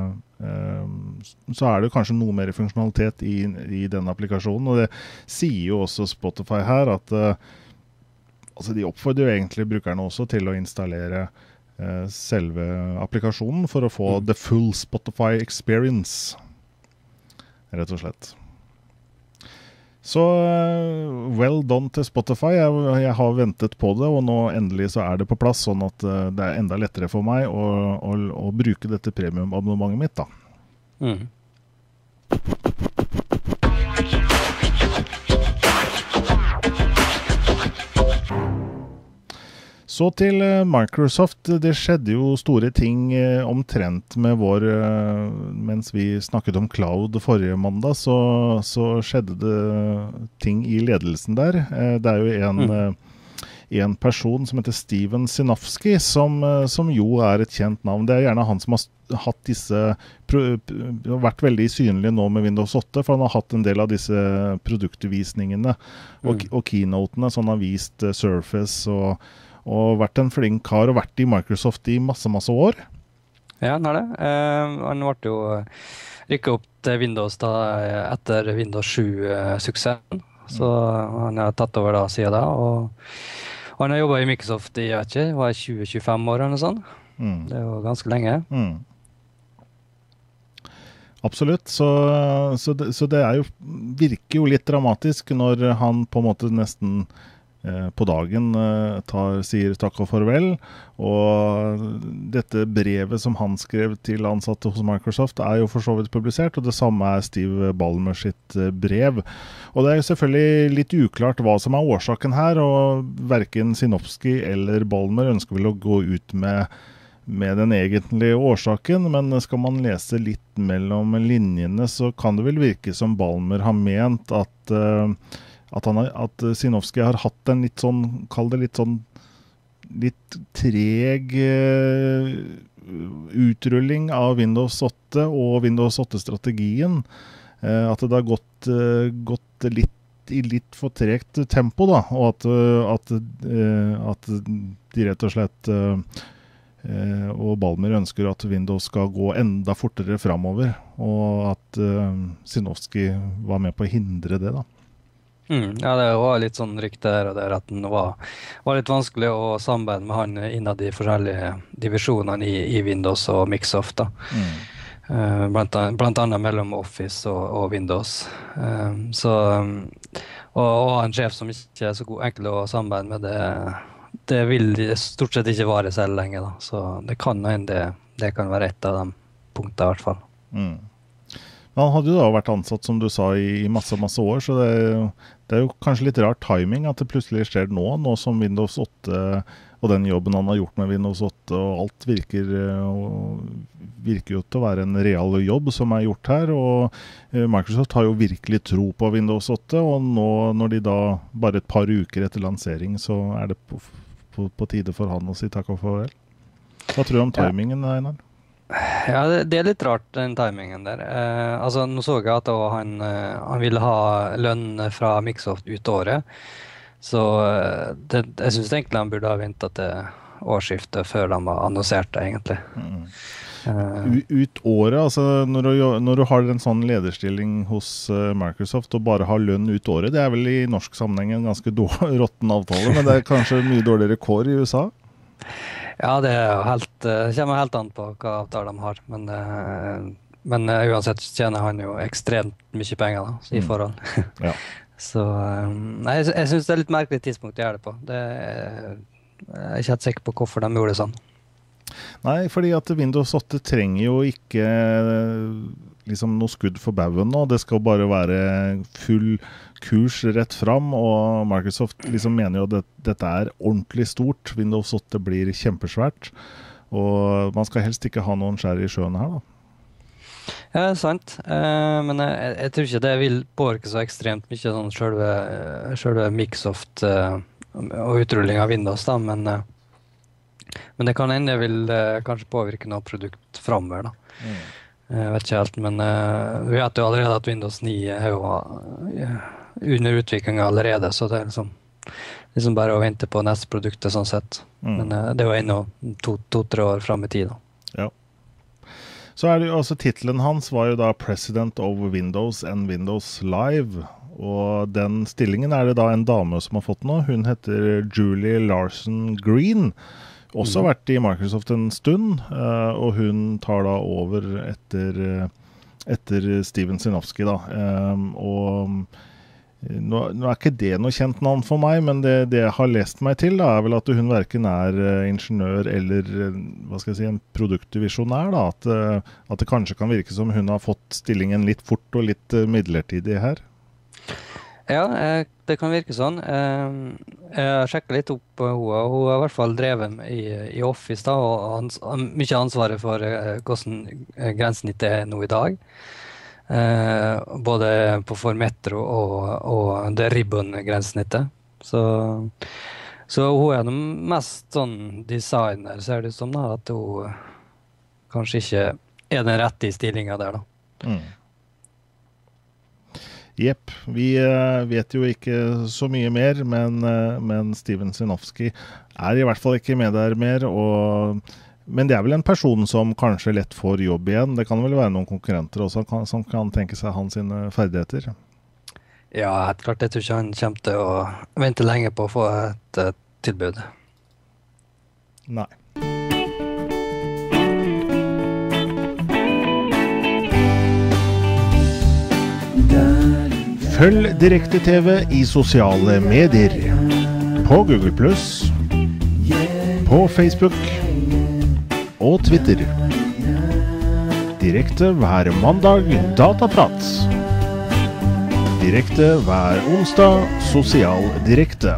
så er det kanskje noe mer funksjonalitet i, i denne applikasjonen, og det sier jo også Spotify her at uh, altså de oppfordrer jo egentlig brukerne også til å installere uh, selve applikasjonen for å få mm. the full Spotify experience, rett og slett. Så uh, well done til Spotify. Jeg, jeg har ventet på det, og nå endelig så er det på plass, sånn at uh, det er enda lettere for meg å, å, å bruke dette premium-abonnementet mitt da. Mm. Så til Microsoft. Det skjedde jo store ting omtrent med vår, mens vi snakket om cloud forrige mandag, så, så skjedde det ting i ledelsen der. Det er jo en, mm. en person som heter Steven Sinofsky, som, som jo er et kjent navn. Det er gjerne han som har hatt disse, vært veldig synlig nå med Windows åtte, for han har hatt en del av disse produktvisningene og, mm. og keynotene, så han har vist Surface og og vært en flink kar og vært i Microsoft i masse, masse år. Ja, han har det. Uh, han ble jo rykket opp til Windows da, etter Windows sju-suksessen. Så han har tatt over da siden da, og, og han har jobbet i Microsoft i, jeg vet ikke, var tjue til tjuefem år eller noe sånt. Mm. Det er jo ganske lenge. Mm. Absolutt, så, så, det, så det er jo, virker jo litt dramatisk når han på en måte nesten på dagen tar, sier takk og farvel, og dette brevet som han skrev til ansatte hos Microsoft er jo for så vidt publisert, og det samme er Steve Ballmer sitt brev. Og det er jo selvfølgelig litt uklart hva som er årsaken her, og hverken Sinofsky eller Ballmer ønsker vel å gå ut med med den egentlige årsaken, men skal man lese litt mellom linjene, så kan det vel virke som Ballmer har ment at uh, At, han har, at Sinofsky har hatt en litt sånn, kall det litt sånn, litt treg uh, utrulling av Windows åtte og Windows åtte-strategien. Uh, at det har gått, uh, gått litt i litt for tregt tempo, da, og at, uh, at, uh, at de rett og slett, uh, uh, og Ballmer ønsker at Windows skal gå enda fortere fremover, og at uh, Sinofsky var med på å hindre det, da. Mm, ja, det var litt sånn rykte der, og det at det var, var litt vanskelig å samarbeide med han innad de forskjellige divisjonene i, i Windows og Microsoft da. Mm. Uh, blant, blant annet mellom Office og, og Windows. Uh, så, um, og, og en sjef som ikke er så god, enkel å samarbeide med, det, det vil stort sett ikke vare selv lenge da. Så det kan hende det, det kan være et av de punktene i hvert fall. Mm. Han hadde jo da vært ansatt, som du sa, i, i masse, masse år, så det er, jo, det er jo kanskje litt rar timing at det plutselig skjer nå, nå som Windows åtte og den jobben han har gjort med Windows åtte, og alt virker, og virker jo til å være en real jobb som er gjort her, og Microsoft har jo virkelig tro på Windows åtte, og nå når de da bare et par uker etter lansering, så er det på, på, på tide for han å si takk og farvel. Hva tror du om timingen, Einar? Ja, det, det er litt rart, den timingen der. Eh, altså, nå så jeg at da, han, eh, han ville ha lønn fra Microsoft ut året, så eh, det, jeg synes egentlig han burde ha ventet til årsskiftet før de har annonsert det, egentlig. Mm. Eh, U- ut året, altså når du, når du har en sånn lederstilling hos uh, Microsoft og bare har lønn ut året, det er vel i norsk sammenheng en ganske då- rotten avtale, men det er kanskje mye dårligere kår i U S A? Ja, det er jo helt, det kommer helt an på hva avtale de har, men, eh, men eh, uansett tjener han jo ekstremt mye penger da, i Mm. forhold. Ja. Så eh, nei, jeg, jeg synes det er litt merkelig tidspunkt å gjøre det på. Det, er- jeg er ikke helt sikker på hvorfor de gjorde det sånn. Nei, fordi at Windows åtte trenger jo ikke liksom noe skudd for bauen nå. Det skal bare være full kurs rett fram, og Microsoft liksom mener jo at det, dette er ordentlig stort. Windows åtte blir kjempesvært, og man skal helst ikke ha noen skjær i sjøen her da. Ja, sant. Eh, men jeg, jeg tror ikke det vil påvirke så ekstremt mye sånn selve, selve Microsoft eh, og utrulling av Windows da, men, eh, men det kan hende vil eh, kanskje påvirke noe produkt fremover da. Mm. Jeg vet ikke helt, men eh, vi vet jo allerede at Windows ni er jo eh, under utvikling allerede, så det er liksom, liksom bare å vente på neste produktet sånn sett. Mm. Men eh, det var ennå to-tre to, to, år frem i tid da. Ja. Så er det jo også, titlen hans var jo da President of Windows and Windows Live, og den stillingen er det da en dame som har fått nå. Hun heter Julie Larson Green, også vært i Microsoft en stund, uh, og hun tar da over etter, uh, etter Steven Sinofsky da. Um, og nå, nå er ikke det noe kjent navn for meg, men det, det jeg har lest meg til da, er vel at hun hverken er uh, ingeniør eller uh, hva skal jeg si, en produktvisjonær da, at, uh, at det kanskje kan virke som hun har fått stillingen litt fort og litt uh, midlertidig her. Ja, eh, det kan virke sånn. Eh, jeg har sjekket litt opp på henne, og hun har i hvert fall drevet med i, i Office da, og ans mye ansvaret for eh, hvordan grensesnittet er nå i dag. Eh, både på for Metro og, og det ribbon-grensesnittet. Så, så hun er den mest sånn designer, ser det ut som da, at hun kanskje ikke er den rette i stillingen der da. Mm. Jepp, vi uh, vet jo ikke så mye mer, men, uh, men Steven Sinofsky er i hvert fall ikke med der mer, og, men det er vel en person som kanskje lett får jobb igjen. Det kan vel være noen konkurrenter også kan, som kan tenke seg hans sine ferdigheter. Ja, helt klart. Jeg tror ikke han kommer til å vente lenge på å få et, et tilbud. Nei. Følg Direkte-T V i sosiale medier. På Google plus, på Facebook og Twitter. Direkte hver mandag, dataprat. Direkte hver onsdag, sosial direkte.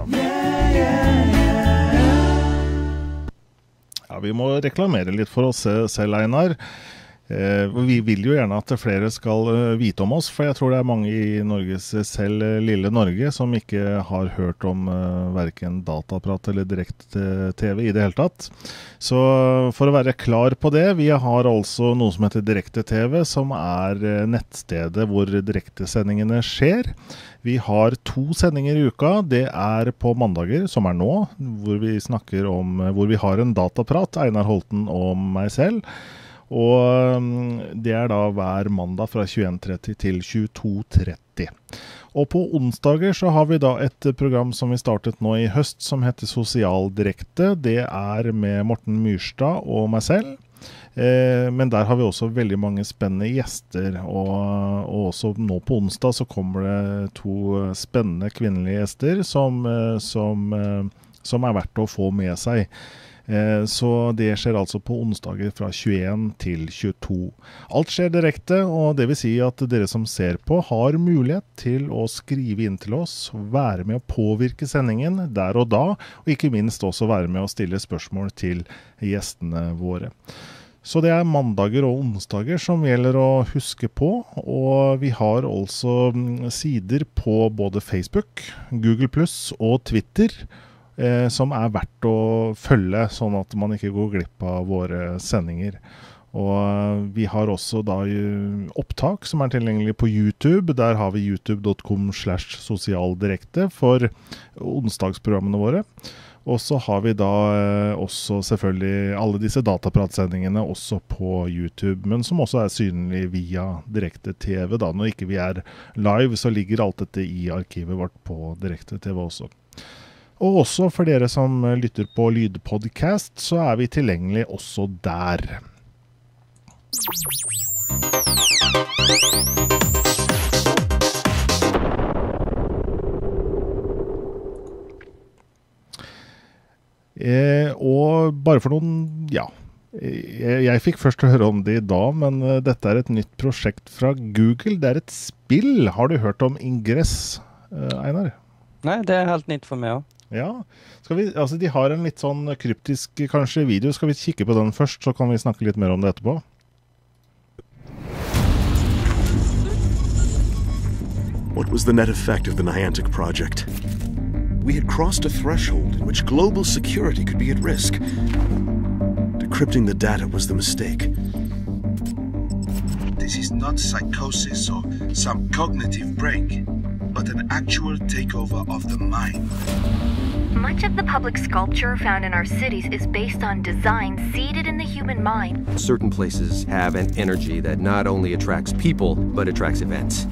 Ja, vi må reklamere litt for oss selv, Einar. Eh, vi vil jo gjerne at flere skal uh, vite om oss, for jeg tror det er mange i Norges, selv uh, lille Norge, som ikke har hørt om uh, hverken dataprat eller direkte-T V i det hele tatt. Så for å være klar på det, vi har altså noe som heter Direkte-T V, som er uh, nettstedet hvor direktesendingene skjer. Vi har to sendinger i uka. Det er på mandager, som er nå, hvor vi snakker om, uh, hvor vi har en dataprat, Einar Holten og meg selv. Og det er da hver mandag fra tjueen tretti til tjueto tretti. Og på onsdager så har vi da et program som vi startet nå i høst som heter Sosial Direkte. Det er med Morten Myrstad og meg selv. Eh, men der har vi også veldig mange spennende gjester, og, og også nå på onsdag så kommer det to spennende kvinnelige gjester som, som, som er verdt å få med seg. Eh, så det skjer altså på onsdager fra tjueen til tjueto. Alt skjer direkte, og det vil si at dere som ser på har mulighet til å skrive inn til oss, være med å påvirke sendingen der og da, og ikke minst også være med å stille spørsmål til gjestene våre. Så det er mandager og onsdager som gjelder å huske på, og vi har altså sider på både Facebook, Google Plus og Twitter, eh, som er verdt å følge, sånn at man ikke går glipp av våre sendinger. Og vi har også da opptak som er tilgjengelig på YouTube. Der har vi youtube dot com slash sosialdirekte for onsdagsprogrammene våre. Og så har vi da eh, også selvfølgelig alle disse datapratsendingene også på YouTube, men som også er synlig via direkte T V da. Når ikke vi er live, så ligger alt dette i arkivet vårt på direkte T V også. Og også for dere som lytter på lydpodcast, så er vi tilgjengelig også der. Eh, og bare for noen, ja, jeg, jeg fikk først høre om det i dag, men uh, dette er et nytt prosjekt fra Google. Det er et spill. Har du hørt om Ingress, uh, Einar? Nei, det er helt nytt for meg også. Ja, skal vi, altså de har en litt sånn kryptisk kanskje video. Skal vi kikke på den først, så kan vi snakke litt mer om det etterpå. What was the net effect of the Niantic project? We had crossed a threshold in which global security could be at risk. Decrypting the data was the mistake. This is not psychosis or some cognitive break, but an actual takeover of the mind. Much of the public sculpture found in our cities is based on design seeded in the human mind. Certain places have an energy that not only attracts people, but attracts events.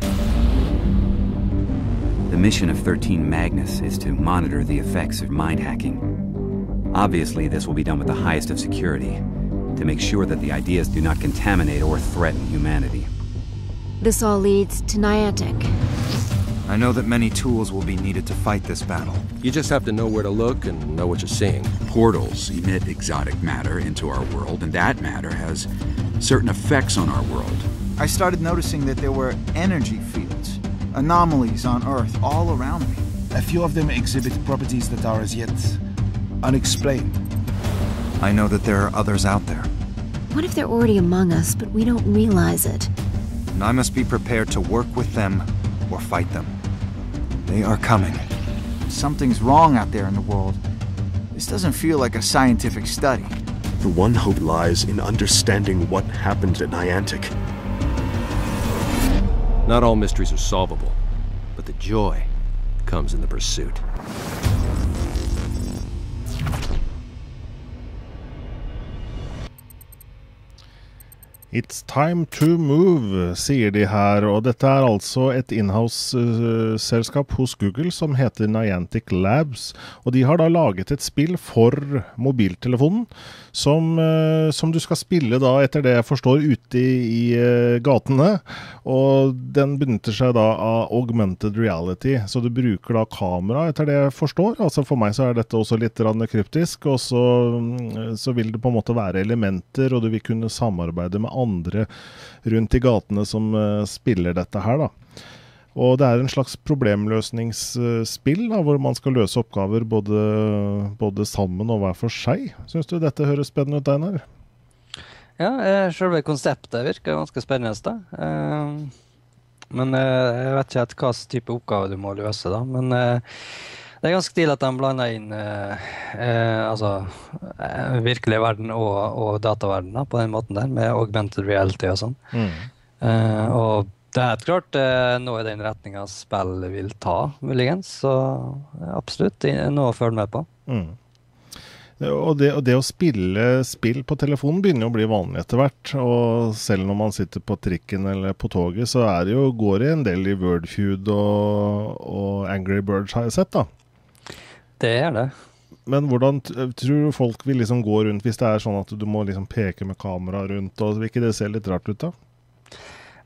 The mission of thirteen Magnus is to monitor the effects of mind hacking. Obviously, this will be done with the highest of security, to make sure that the ideas do not contaminate or threaten humanity. This all leads to Niantic. I know that many tools will be needed to fight this battle. You just have to know where to look and know what you're seeing. Portals emit exotic matter into our world, and that matter has certain effects on our world. I started noticing that there were energy fields, anomalies on Earth all around me. A few of them exhibit properties that are as yet unexplained. I know that there are others out there. What if they're already among us, but we don't realize it? And I must be prepared to work with them or fight them. They are coming. Something's wrong out there in the world. This doesn't feel like a scientific study. The one hope lies in understanding what happened at Niantic. Not all mysteries are solvable, but the joy comes in the pursuit. It's time to move, sier de her, og dette er altså et in-house-selskap hos Google som heter Niantic Labs, og de har da laget et spill for mobiltelefonen som, som du skal spille da etter det jeg forstår ute i, i gatene, og den benytter seg da av augmented reality, så du bruker da kamera etter det jeg forstår, altså for meg så er dette også litt kryptisk, og så, så vil det på en måte være elementer, og du vil kunne samarbeide med andre rundt i gatene som uh, spiller dette her da. Og det er en slags problemløsningsspill da, hvor man skal løse oppgaver både, både sammen og hver for seg. Synes du dette høres spennende ut, Einar? Ja, eh, selve konseptet virker ganske spennende da. Eh, men eh, jeg vet ikke helt hva type oppgave du må løse da. Men eh, det er ganske stilig at de blander inn eh, eh, altså, eh, virkelig verden og, og dataverden da, på den måten der, med augmented reality og sånn. Mm. Eh, og det er helt klart eh, noe i den retningen spillet vil ta, muligens, så eh, absolutt noe å følge med på. Mm. Og, det, og det å spille spill på telefonen begynner å bli vanlig etter hvert, og selv når man sitter på trikken eller på toget, så er det jo, går det en del i Wordfeud og, og Angry Birds har jeg sett da. Det er det. Men hvordan tror du folk vil liksom gå rundt hvis det er sånn at du må liksom peke med kamera rundt, og vil ikke det se litt rart ut da?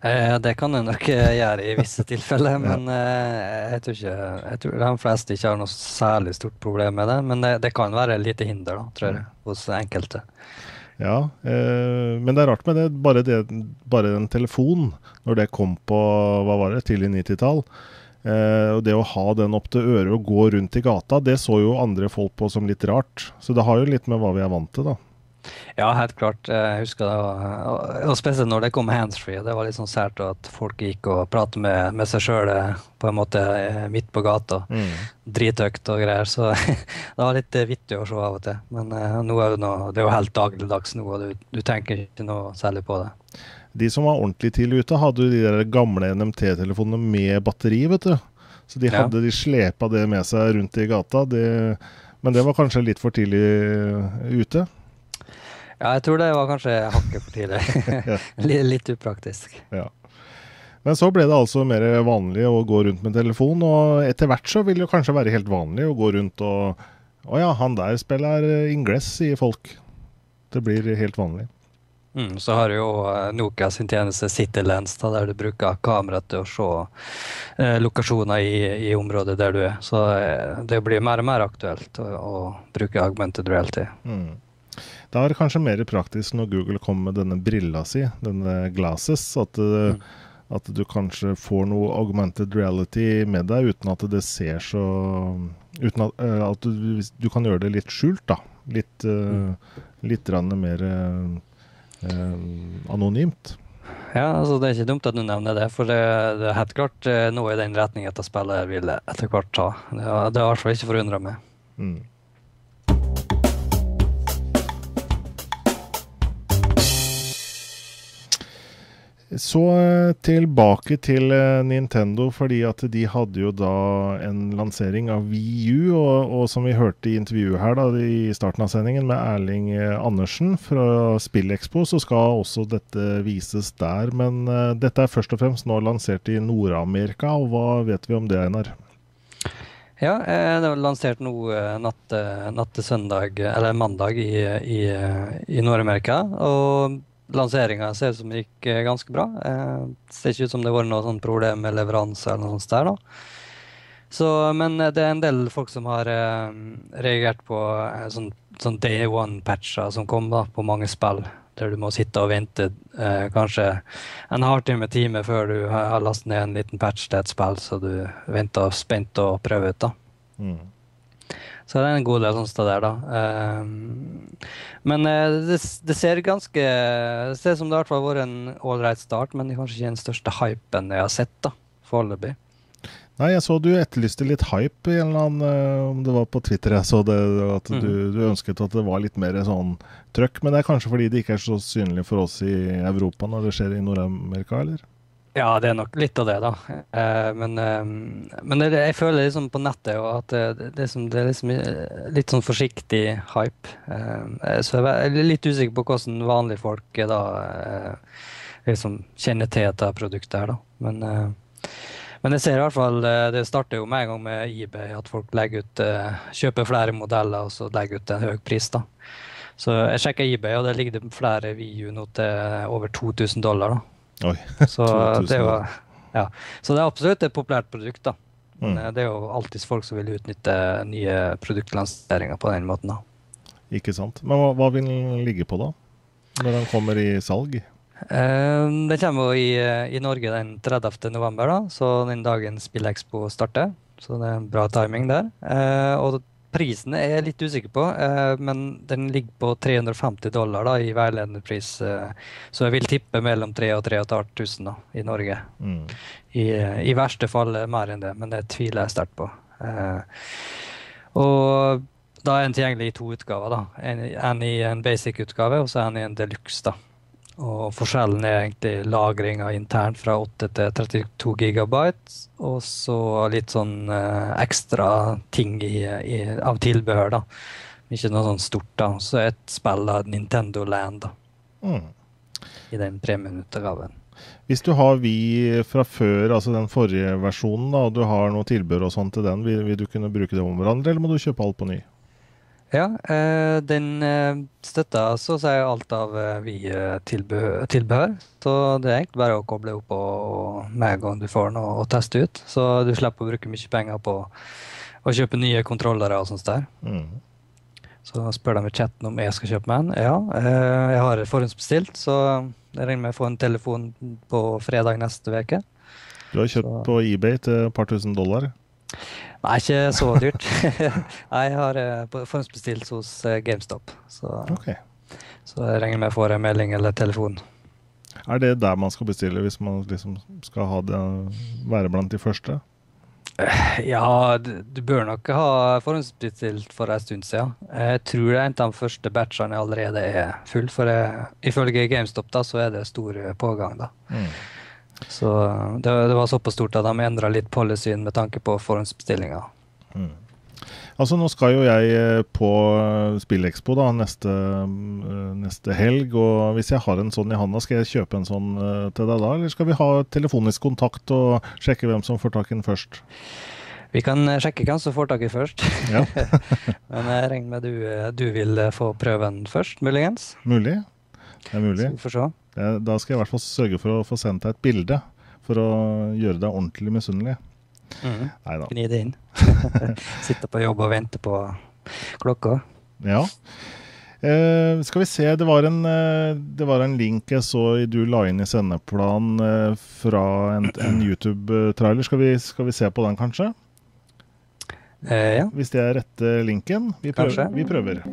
Eh, det kan jeg nok eh, gjøre i visse tilfeller, men eh, jeg tror ikke, jeg tror de fleste ikke har noe særlig stort problem med det, men det, det kan være lite hinder da, tror jeg, hos enkelte. Ja, eh, men det er rart med det, bare, det, bare en telefon, når det kom på, hva var det, tidlig nittitall, eh, og det å ha den opp til øret og gå rundt i gata, det så jo andre folk på som litt rart, så det har jo litt med hva vi er vant til da. Ja, helt klart. Jeg husker det, og, og spesielt når det kom handsfree, det var litt sånn sært at folk gikk og pratet med, med seg selv på en måte midt på gata, mm. drithøgt og greier, så det var litt vittig å se av og til. Men uh, nå er det, noe, det er jo helt dagligdags nå, og du, du tenker ikke noe særlig på det. De som var ordentlig tidlig ute hadde jo de der gamle N M T-telefonene med batteri, vet du. Så de hadde ja. de slepa det med seg rundt i gata, det, men det var kanskje litt for tidlig ute. Ja, jeg tror det var kanskje hakket for tidlig. Litt upraktisk. Ja. Men så ble det altså mer vanlig å gå rundt med telefon, og etter hvert så vil det kanskje være helt vanlig å gå rundt og å ja, han der spiller ingress, sier folk. Det blir helt vanlig. Mm, så har du jo Nokia sin tjeneste CityLens, da, der du bruker kamera til å se eh, lokasjoner i, i området der du er. Så eh, det blir mer og mer aktuelt å, å bruke augmented reality. Mm. Det er kanskje mer praktisk når Google kommer med denne brilla si, denne glasses, at, mm. at du kanskje får noe augmented reality med deg uten at det ser så, uten at, at du, du kan gjøre det litt skjult da, litt, mm. litt mer uh, anonymt. Ja, altså det er ikke dumt at du nevner det, for det, det er helt klart noe i den retningen at spillet vil etter hvert ta. Det har, det har i hvert fall ikke forundret meg. Mm. Så tilbake til Nintendo, fordi at de hadde jo da en lansering av Wii U, og, og som vi hørte i intervjuet her da, i starten av sendingen med Erling Andersen fra SpillExpo, så skal også dette vises der, men uh, dette er først og fremst nå lansert i Nord-Amerika, og hva vet vi om det, Einar? Ja, det var lansert nå natt, natt til søndag, eller mandag i, i, i Nord-Amerika, og lanseringen ser ut som det gikk ganske bra. Eh, det ser ikke ut som det var noe sånn problem med leveranse eller noe sånt der da. Så, men det er en del folk som har eh, reagert på eh, sånn, sånn day one-patcher som kom da, på mange spill, der du må sitte og vente eh, kanskje en halvtime time før du har lastet ned en liten patch til et spill, så du venter spent og prøver ut da. Mm. Så det er en god del sånn sted der da. Um, men uh, det, det ser ganske, det ser som det i hvert fall har vært en all-right start, men det er kanskje ikke den største hypen jeg har sett da, foreløpig. Nei, jeg så du etterlyste litt hype i en eller annen, uh, om det var på Twitter jeg så det, at mm. du, du ønsket at det var litt mer sånn trøkk, men det er kanskje fordi det ikke er så synlig for oss i Europa når det skjer i Nord-Amerika, eller? Ja, det er nok litt av det da. Eh, men eh, men det, jeg føler liksom på nettet at det, det, som, det er liksom litt sånn forsiktig hype. Eh, så jeg er litt usikker på hvordan vanlige folk da eh, liksom kjenner til dette produktet her da. Men, eh, men jeg ser i hvert fall, det starter jo med en gang med eBay, at folk legger ut, eh, kjøper flere modeller og så legger ut en høy pris da. Så jeg sjekker eBay, og det ligger det flere Wii U nå til over to tusen dollar da. Oi, så det var, ja. Så det er absolutt et populært produkt da. Men mm. det er jo alltid folk som vil utnytte nye produktlanseringer på den måten da. Ikke sant. Men hva, hva vil den ligge på da? Når den kommer i salg? Uh, den kommer jo i, i Norge den tredivte november da, så den dagen SpillExpo starter. Så det er en bra timing der. Uh, og prisen er jeg litt usikker på, uh, men den ligger på tre hundre og femti dollar da, i veiledende pris. Uh, så jeg vil tippe mellom tre og tre og et halvt tusen da, i Norge. Mm. I, I verste fall mer enn det, men det tviler jeg sterkt på. Uh, og da er den tilgjengelig i to utgaver da. En, en i en basic-utgave, og så en i en deluxe da. Og forskjellen er egentlig lagringen internt fra åtte til trettito gigabyte, og så litt sånn eh, ekstra ting i, i, av tilbehør da. Ikke noe sånn stort da. Så et spill av Nintendo Land da. Mm. I den premiumutgaven. Hvis du har Wii fra før, altså den forrige versjonen da, og du har noe tilbehør og sånt til den, vil, vil du kunne bruke det om hverandre, eller må du kjøpe alt på ny? Ja, eh, den eh, støtter så å si alt av eh, vi eh, tilbehør, tilbehør. Så det er egentlig bare å koble opp og, og meg og du får den og, og teste ut. Så du slipper å bruke mye penger på å kjøpe nye kontrollere og sånt der. Mm. Så spør de i chatten om jeg skal kjøpe meg en. Ja, eh, jeg har forhåndsbestilt, så jeg regner med å få en telefon på fredag neste veke. Du har kjøpt så. På eBay til et par tusen dollar? Nei, ikke så dyrt. Nei, jeg har uh, forhåndsbestilt hos uh, GameStop. Så, okay. så jeg regner med å få en melding eller telefon. Er det der man skal bestille hvis man liksom skal ha det, være blant de første? Uh, ja, du, du bør nok ha forhåndsbestilt for en stund siden. Jeg tror det er en av de første batchene allerede er full, for jeg, ifølge GameStop da, så er det stor pågang da. Mm. Så det, det var såpass stort at de endret litt policyen med tanke på forhåndsbestillinger. Mm. Altså nå skal jo jeg på Spillexpo da, neste, neste helg, og hvis jeg har en sånn i handa, skal jeg kjøpe en sånn til deg da, eller skal vi ha telefonisk kontakt og sjekke hvem som får tak i den først? Vi kan sjekke hvem som får tak i først. Ja. Men jeg regner med du, du vil få prøven først, muligens? Mulig, det er mulig. Så vi får se. Da skal jeg i hvert fall sørge for å få sendt deg et bilde for å gjøre deg ordentlig misunnelig. Mm. Neida. Gni det inn. Sitte på jobb og vente på klokka. Ja. Eh, skal vi se, det var, en, det var en link jeg så du la inn i sendeplan eh, fra en, en YouTube-trailer. Skal vi, skal vi se på den kanskje? Eh, ja. Hvis det er rette linken. Vi prøver. Vi prøver.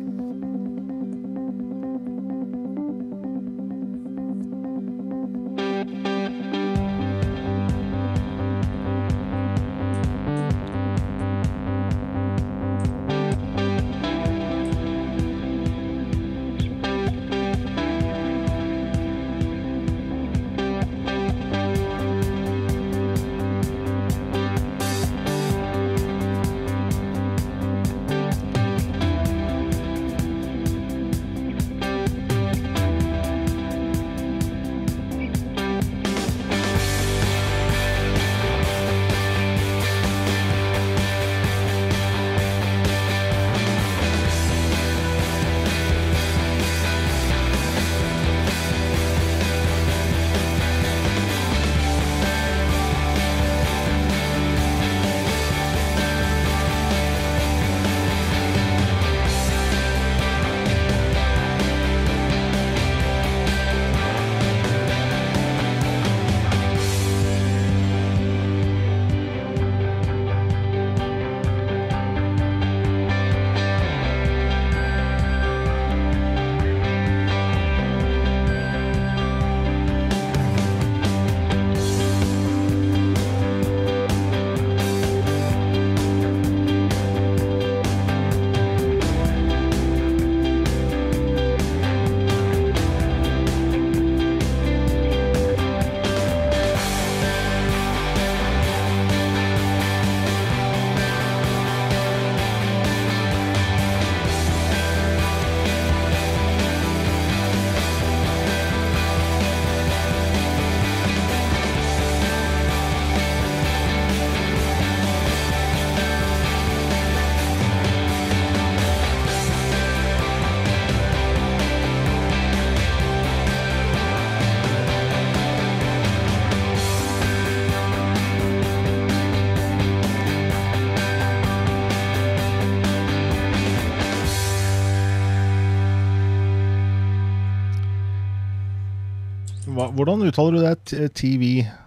Hva, hvordan uttaler du det? T V?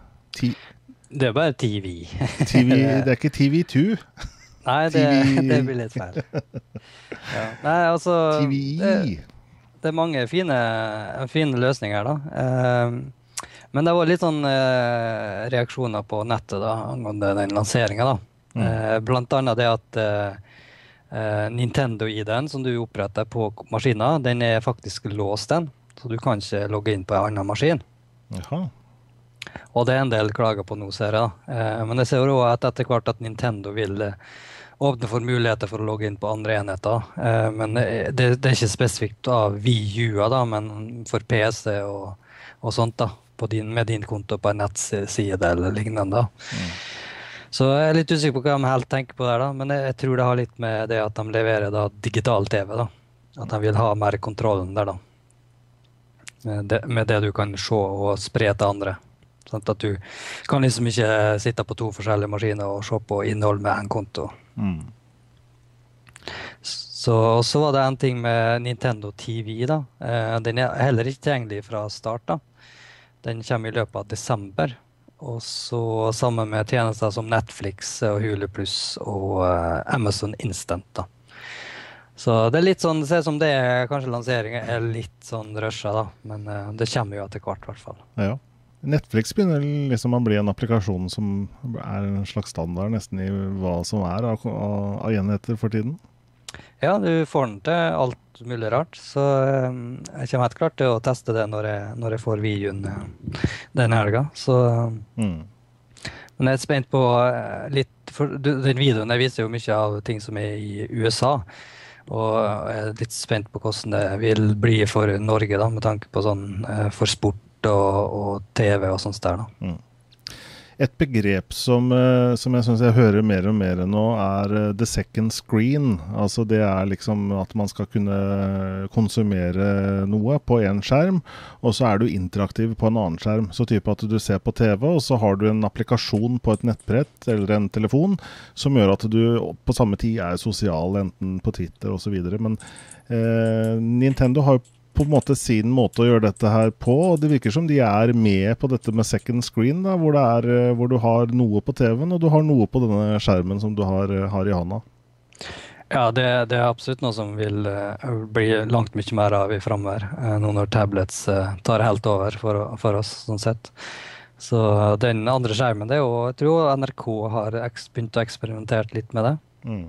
T det er bare T V. T V, det er ikke T V to? Nei, det, det blir litt feil. Ja. Nei, altså... T V I? Det, det er mange fine, fine løsninger da. Uh, men det var litt sånn uh, reaksjoner på nettet da, angående den lanseringen da. Mm. Uh, blant annet det at uh, uh, Nintendo-I D-en som du oppretter på maskinen, den er faktisk låst den. Så du kan ikke logge inn på en annen maskin. Jaha. Og det er en del klager på nå, ser jeg da. Eh, men jeg ser jo også at etter hvert at Nintendo vil eh, åpne for muligheter for å logge inn på andre enheter. Eh, men det, det er ikke spesifikt av Wii U da, men for P C og, og sånt da, på din, med din konto på en nettside eller lignende da. Mm. Så jeg er litt usikker på hva de helt tenker på der, da. Men jeg, jeg tror det har litt med det at de leverer da digital T V, da. At de vil ha mer kontrollen der, da. Med det, med det du kan se og spre til andre. Sånn at du kan liksom ikke sitte på to forskjellige maskiner og se på innhold med en konto. Mm. Så, og så var det en ting med Nintendo T V, da. Eh, den er heller ikke tilgjengelig fra start, da. Den kommer i løpet av desember. Og så sammen med tjenester som Netflix og Hulu Plus og uh, Amazon Instant, da. Så det er litt sånn, det ser som det er, kanskje lanseringen er litt sånn rushet, da. Men uh, det kommer jo etter hvert, i hvert fall. Ja. Netflix begynner liksom å bli en applikasjon som er en slags standard nesten i hva som er av, av, av enheter for tiden. Ja, du får den til alt mulig rart, så um, jeg kommer helt klart til å teste det når jeg, når jeg får videoen uh, denne helga. Så, mm. Men jeg er spent på uh, litt, for den videoen jeg viser jo mye av ting som er i U S A, og jeg er litt spent på hvordan det vil bli for Norge, da, med tanke på sånn uh, for sport og, og T V og sånt der, da. Mm. Et begrep som, som jeg synes jeg hører mer og mer nå er the second screen. Altså det er liksom at man skal kunne konsumere noe på en skjerm, og så er du interaktiv på en annen skjerm. Så type at du ser på T V, og så har du en applikasjon på et nettbrett eller en telefon, som gjør at du på samme tid er sosial, enten på Twitter og så videre. Men eh, Nintendo har jo på en måte sin måte å gjøre dette her på, og det virker som de er med på dette med second screen, da, hvor, det er, hvor du har noe på T V-en, og du har noe på denne skjermen som du har, har i handa. Ja, det, det er absolutt noe som vil uh, bli langt mye mer av i fremover, uh, nå når tablets uh, tar helt over for, for oss, sånn sett. Så uh, den andre skjermen, det er jo, jeg tror N R K har begynt å eksperimentere litt med det. Mm.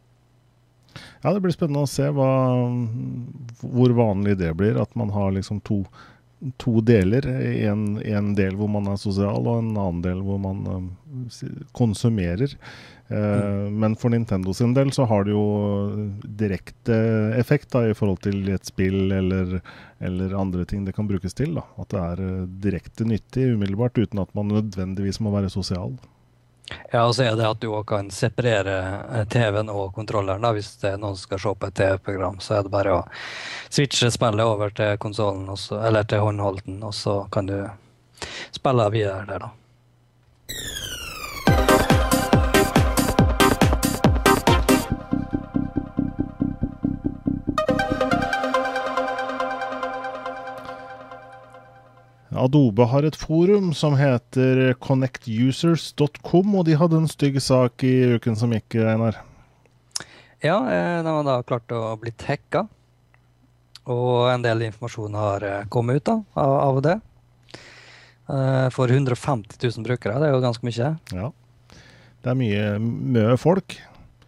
Ja, det blir spennende å se hva, hvor vanlig det blir, at man har liksom to, to deler. En, en del hvor man er sosial, og en annen del hvor man uh, konsumerer. Uh, mm. Men for Nintendo sin del så har det jo direkte effekt da, i forhold til et spill eller, eller andre ting det kan brukes til. Da. At det er uh, direkte nyttig umiddelbart, uten at man nødvendigvis må være sosial. Ja, og så er det at du også kan separere T V-en og kontrolleren, da. Hvis det er noen som skal se på et T V-program, så er det bare å switche spillet over til konsolen, også, eller til håndholden, og så kan du spille videre der, da. Adobe har et forum som heter connect users dot com, og de hadde en stygg sak i uken som gikk, Einar. Ja, de har da klart å bli hacka, og en del informasjon har kommet ut da, av det. For hundre og femti tusen brukere, det er jo ganske mye. Ja, det er mye, mye folk.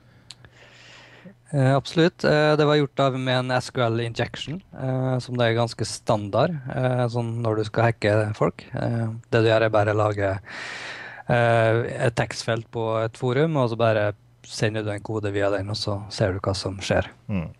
Eh, absolutt. Eh, det var gjort av med en S Q L injection, eh, som det er ganske standard, eh, sånn når du skal hacke folk. Eh, det du gjør er bare å lage eh, et tekstfelt på et forum, og så bare sender du en kode via den, og så ser du hva som skjer. Mm.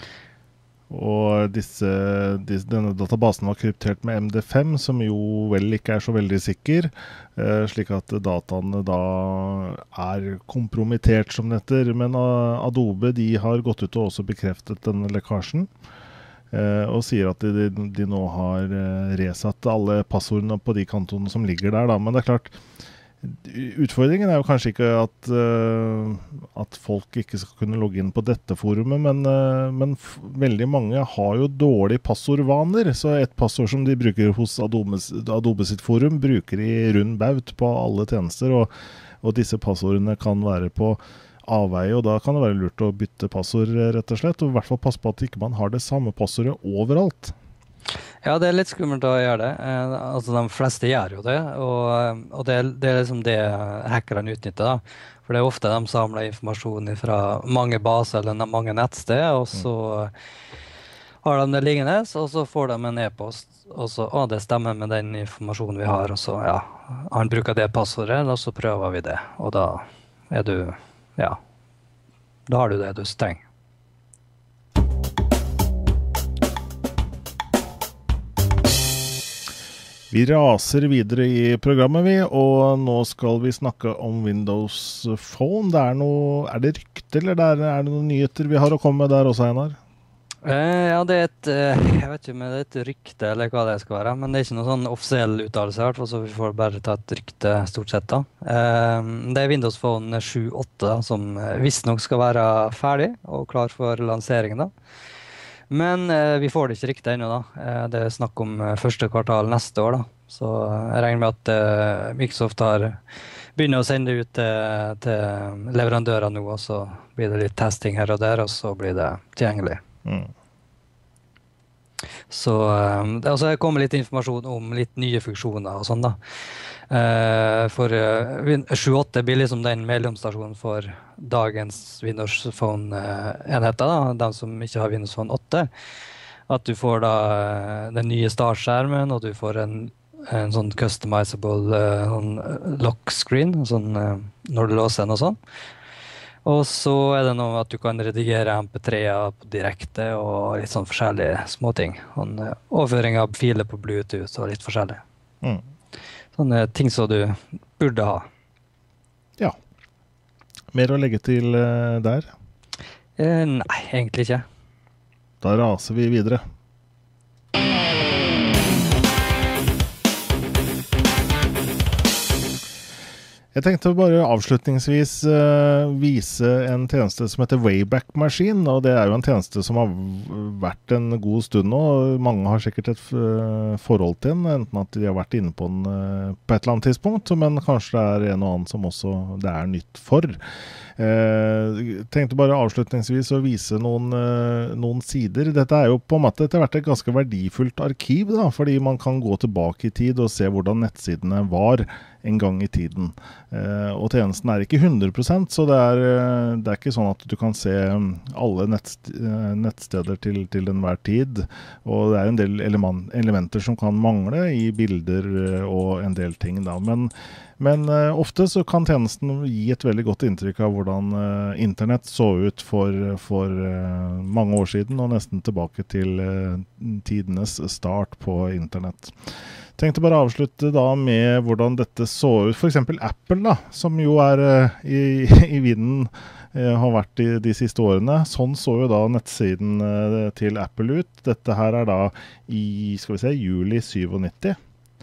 Og disse, disse, denne databasen var kryptert med M D fem, som jo vel ikke er så veldig sikker, eh, slik at dataene da er kompromittert som dette. Men Adobe de har gått ut og også bekreftet denne lekkasjen, eh, og sier at de, de nå har resatt alle passordene på de kantonene som ligger der. Da. Men det er klart, utfordringen er jo kanskje ikke at, uh, at folk ikke skal kunne logge inn på dette forumet, men, uh, men f veldig mange har jo dårlige passordvaner, så et passord som de bruker hos Adobe, Adobe sitt forum bruker de rund baut på alle tjenester, og, og disse passordene kan være på avveie, og da kan det være lurt å bytte passord rett og slett, og i hvert fall passe på at ikke man har det samme passordet overalt. Ja, det er litt skummelt å gjøre det. Eh, altså, de fleste gjør jo det, og, og det, det er liksom det hackerne utnytter, da. For det er ofte de samler informasjon fra mange baser eller mange nettsteder, og så har de det liggende, og så får de en e-post, og så, å, det stemmer med den informasjonen vi har, og så, ja, han bruker det passordet, og så prøver vi det, og da er du, ja, da har du det du trenger. Vi raser videre i programmet vi, og nå skal vi snakke om Windows Phone. Det er, noe, er det rykte, eller er det, er det noen nyheter vi har å komme med der også, Einar? Eh, ja, det er et, eh, jeg vet ikke om det er et rykte eller hva det skal være, men det er ikke noen sånn offisiell uttalelse, i hvert fall, så vi får bare ta et rykte stort sett da. Eh, det er Windows Phone sju punkt åtte som visstnok skal være ferdig og klar for lanseringen da. Men eh, vi får det ikke riktig ennå da. Eh, det er snakk om eh, første kvartal neste år da. Så jeg regner med at eh, Microsoft har begynner å sende ut til, til leverandører nå, og så blir det litt testing her og der, og så blir det tilgjengelig. Mm. Så um, det altså, kommer litt informasjon om litt nye funksjoner og sånn da. Uh, for uh, sju punkt åtte blir liksom den mellomstasjonen for dagens Windows Phone-enheter, uh, de som ikke har Windows Phone åtte. At du får da uh, den nye startskjermen, og du får en, en sånn customizable uh, sånn lock screen, sånn, uh, når du låser den og sånn. Og så er det noe at du kan redigere M P tre-er direkte og litt sånn forskjellige småting. Sånn, uh, overføring av filer på Bluetooth og litt forskjellig. Mm. Sånne ting som du burde ha. Ja. Mer å legge til uh, der? Eh, nei, egentlig ikke. Da raser vi videre. Jeg tenkte bare avslutningsvis uh, vise en tjeneste som heter Wayback Machine, og det er jo en tjeneste som har vært en god stund nå. Mange har sikkert et uh, forhold til den, enten at de har vært inne på den uh, på et eller annet tidspunkt, men kanskje det er en og annen som også det er nytt for. Jeg uh, tenkte bare avslutningsvis å vise noen, uh, noen sider. Dette er jo på en måte etter hvert et ganske verdifullt arkiv, da, fordi man kan gå tilbake i tid og se hvordan nettsidene var en gang i tiden. Eh, og tjenesten er ikke hundre prosent, så det er, det er ikke sånn at du kan se alle nettst nettsteder til, til enhver tid. Og det er en del element elementer som kan mangle i bilder og en del ting da. Men, men eh, ofte så kan tjenesten gi et veldig godt inntrykk av hvordan eh, internett så ut for, for eh, mange år siden, og nesten tilbake til eh, tidenes start på internett. Tenkte bare avslutte da med hvordan dette så ut. For eksempel Apple da, som jo er uh, i, i vinden, uh, har vært i de siste årene. Sånn så jo da nettsiden uh, til Apple ut. Dette her er da i, skal vi se, juli syttisju.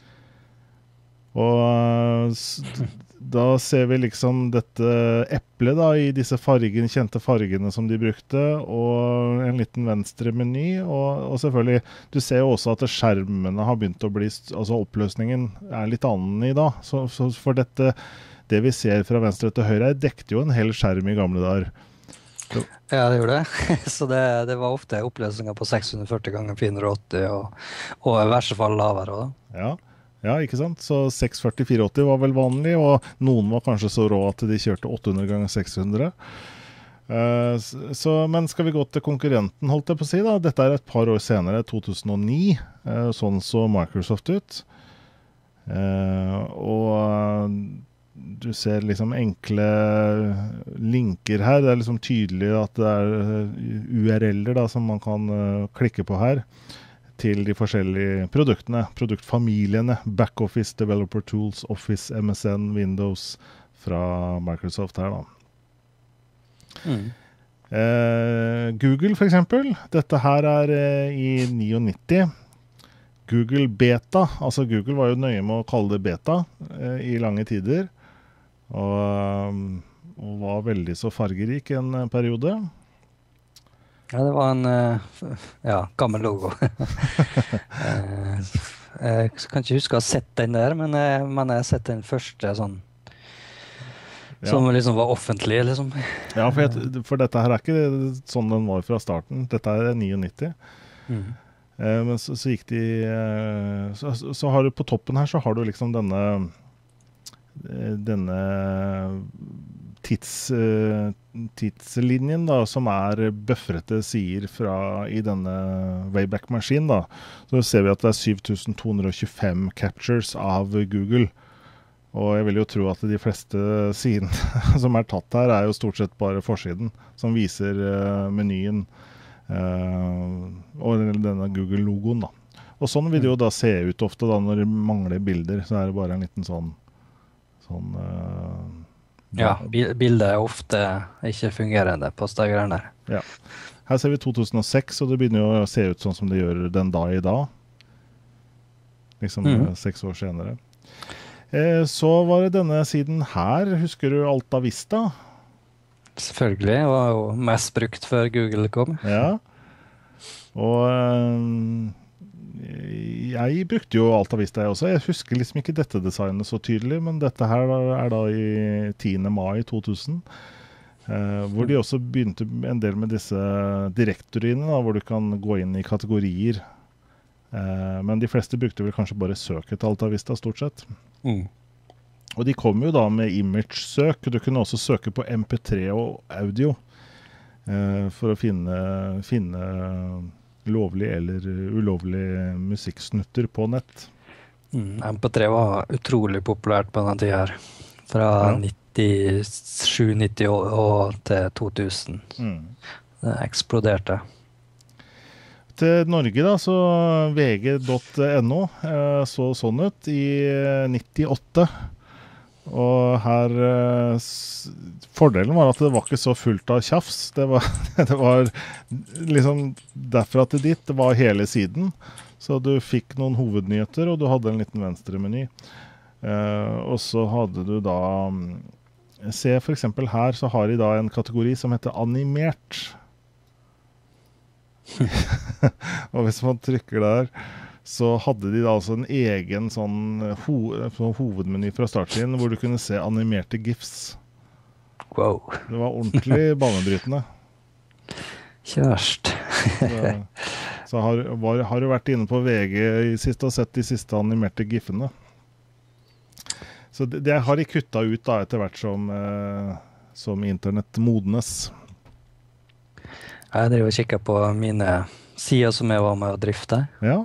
Og uh, da ser vi liksom dette eplet da, i disse fargen, kjente fargene som de brukte, og en liten venstre meny, og, og selvfølgelig, du ser jo også at skjermene har begynt å bli, altså oppløsningen er litt annen i dag, så, så for dette, det vi ser fra venstre til høyre, dekte jo en hel skjerm i gamle dager. Så. Ja, det gjorde det. Så det, det var ofte oppløsninger på seks hundre førti ganger fire hundre åtti, og, og i verste fall lavere også. Ja. Ja, ikke sant? Så seks førti fire åtti var vel vanlig, og noen var kanskje så rå at de kjørte åtte hundre ganger seks hundre. Uh, så, men skal vi gå til konkurrenten, holdt jeg på å si da? Dette er et par år senere, to tusen og ni, uh, sånn så Microsoft ut. Uh, og du ser liksom enkle linker her. Det er liksom tydelig at det er U R L-er da, som man kan uh, klikke på her, til de forskjellige produktene, produktfamiliene, Backoffice, Developer Tools, Office, M S N, Windows fra Microsoft her da. Mm. Eh, Google for eksempel, dette her er eh, i nittioni. Google Beta, altså Google var jo nøye med å kalle det Beta eh, i lange tider, og, og var veldig så fargerik en periode. Ja, det var en ja, gammel logo. Jeg kan ikke huske å ha sett den der, men jeg, men jeg har sett den første sånn, ja. Som liksom var offentlig, liksom. Ja, for, jeg, for dette her er ikke sånn den var fra starten. Dette er nittioni. Mm. Eh, men så, så gikk de... Eh, så, så har du på toppen her, så har du liksom denne... denne tids, uh, tidslinjen da, som er buffrete sider fra i denne Wayback-maskinen da. Så ser vi at det er syv tusen to hundre og tjuefem captures av Google. Og jeg vil jo tro at de fleste sidene som er tatt her er jo stort sett bare forsiden, som viser uh, menyen uh, og denne Google-logoen da. Og sånn vil det jo da se ut ofte da, når det mangler bilder, så er det bare en liten sånn, sånn uh, ja, bildet er ofte ikke fungerende på Stagerne. Ja. Her ser vi to tusen og seks, og det begynner jo å se ut sånn som det gjør den dag i dag. Liksom mm. seks år senere. Eh, så var det denne siden her, husker du Alta Vista? Selvfølgelig, det var jo mest brukt før Google kom. Ja, og øh, jeg brukte jo Alta Vista jeg også. Jeg husker liksom ikke dette designet så tydelig, men dette her er da i tiende mai to tusen, eh, hvor de også begynte en del med disse direktoriene, da, hvor du kan gå inn i kategorier. Eh, men de fleste brukte vel kanskje bare søket til Alta Vista stort sett. Mm. Og de kom jo da med image-søk. Du kunne også søke på M P tre og audio eh, for å finne, finne lovlig eller ulovlig musikksnutter på nett. Mm, M P tre var utrolig populært på denne tiden her. Fra ja. nittisju nitti til to tusen. Mm. Det eksploderte. Til Norge da, så V G punktum N O eh, så sånn ut i nittiåtte. Og her fordelen var at det var ikke så fullt av tjafs. Det var, det var liksom derfra til dit, det var hele siden. Så du fikk noen hovednyheter, og du hadde en liten venstre meny. Eh, og så hadde du da, se for eksempel her, så har de da en kategori som heter animert. Og hvis man trykker der, så hadde de da altså en egen sånn, ho sånn hovedmeny fra starten, hvor du kunne se animerte gifs. Wow. Det var ordentlig banebrytende. Kjørst. så så har, var, har du vært inne på V G i siste og sett de siste animerte gifene. Så det, det har de kuttet ut da etter hvert som, eh, som internett modnes. Jeg driver og kikker på mine sider som jeg var med å drifte. Ja.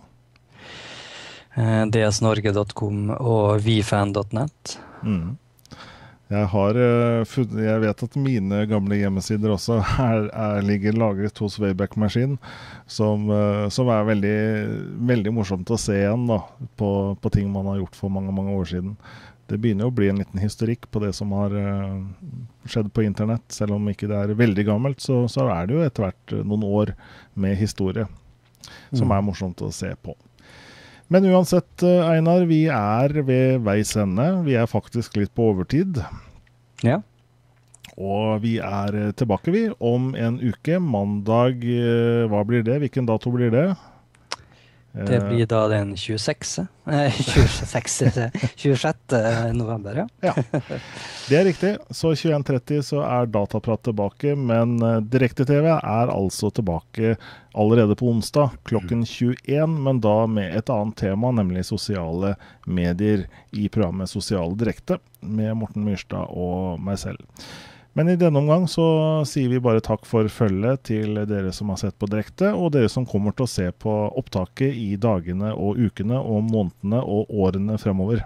d s norge punktum com og vifan punktum net. Mm. Jeg, har, jeg vet at mine gamle hjemmesider også er, er, ligger lagret hos Wayback Machine, som, som er veldig, veldig morsomt å se igjen da, på, på ting man har gjort for mange, mange år siden. Det begynner å bli en liten historikk på det som har uh, skjedd på internett. Selv om ikke det er veldig gammelt, så, så er det jo etter hvert noen år med historie som mm. er morsomt å se på. Men uansett, Einar, vi er ved veis ende. Vi er faktisk litt på overtid. Ja. Og vi er tilbake vi om en uke. Mandag, hva blir det? Hvilken dato blir det? Det blir da den tjueseks. tjuesjette november, ja. Ja, det er riktig. Så tjueen tretti så er Dataprat tilbake, men direkte-T V er altså tilbake allerede på onsdag klokken tjueen, men da med et annet tema, nemlig sosiale medier i programmet Sosiale Direkte, med Morten Myrstad og meg selv. Men i denne omgang så sier vi bare takk for følget til dere som har sett på direkte, og dere som kommer til å se på opptaket i dagene og ukene og månedene og årene fremover.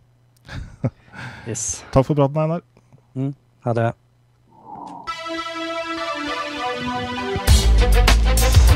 Yes. Takk for praten, Einar. Mm, ha det.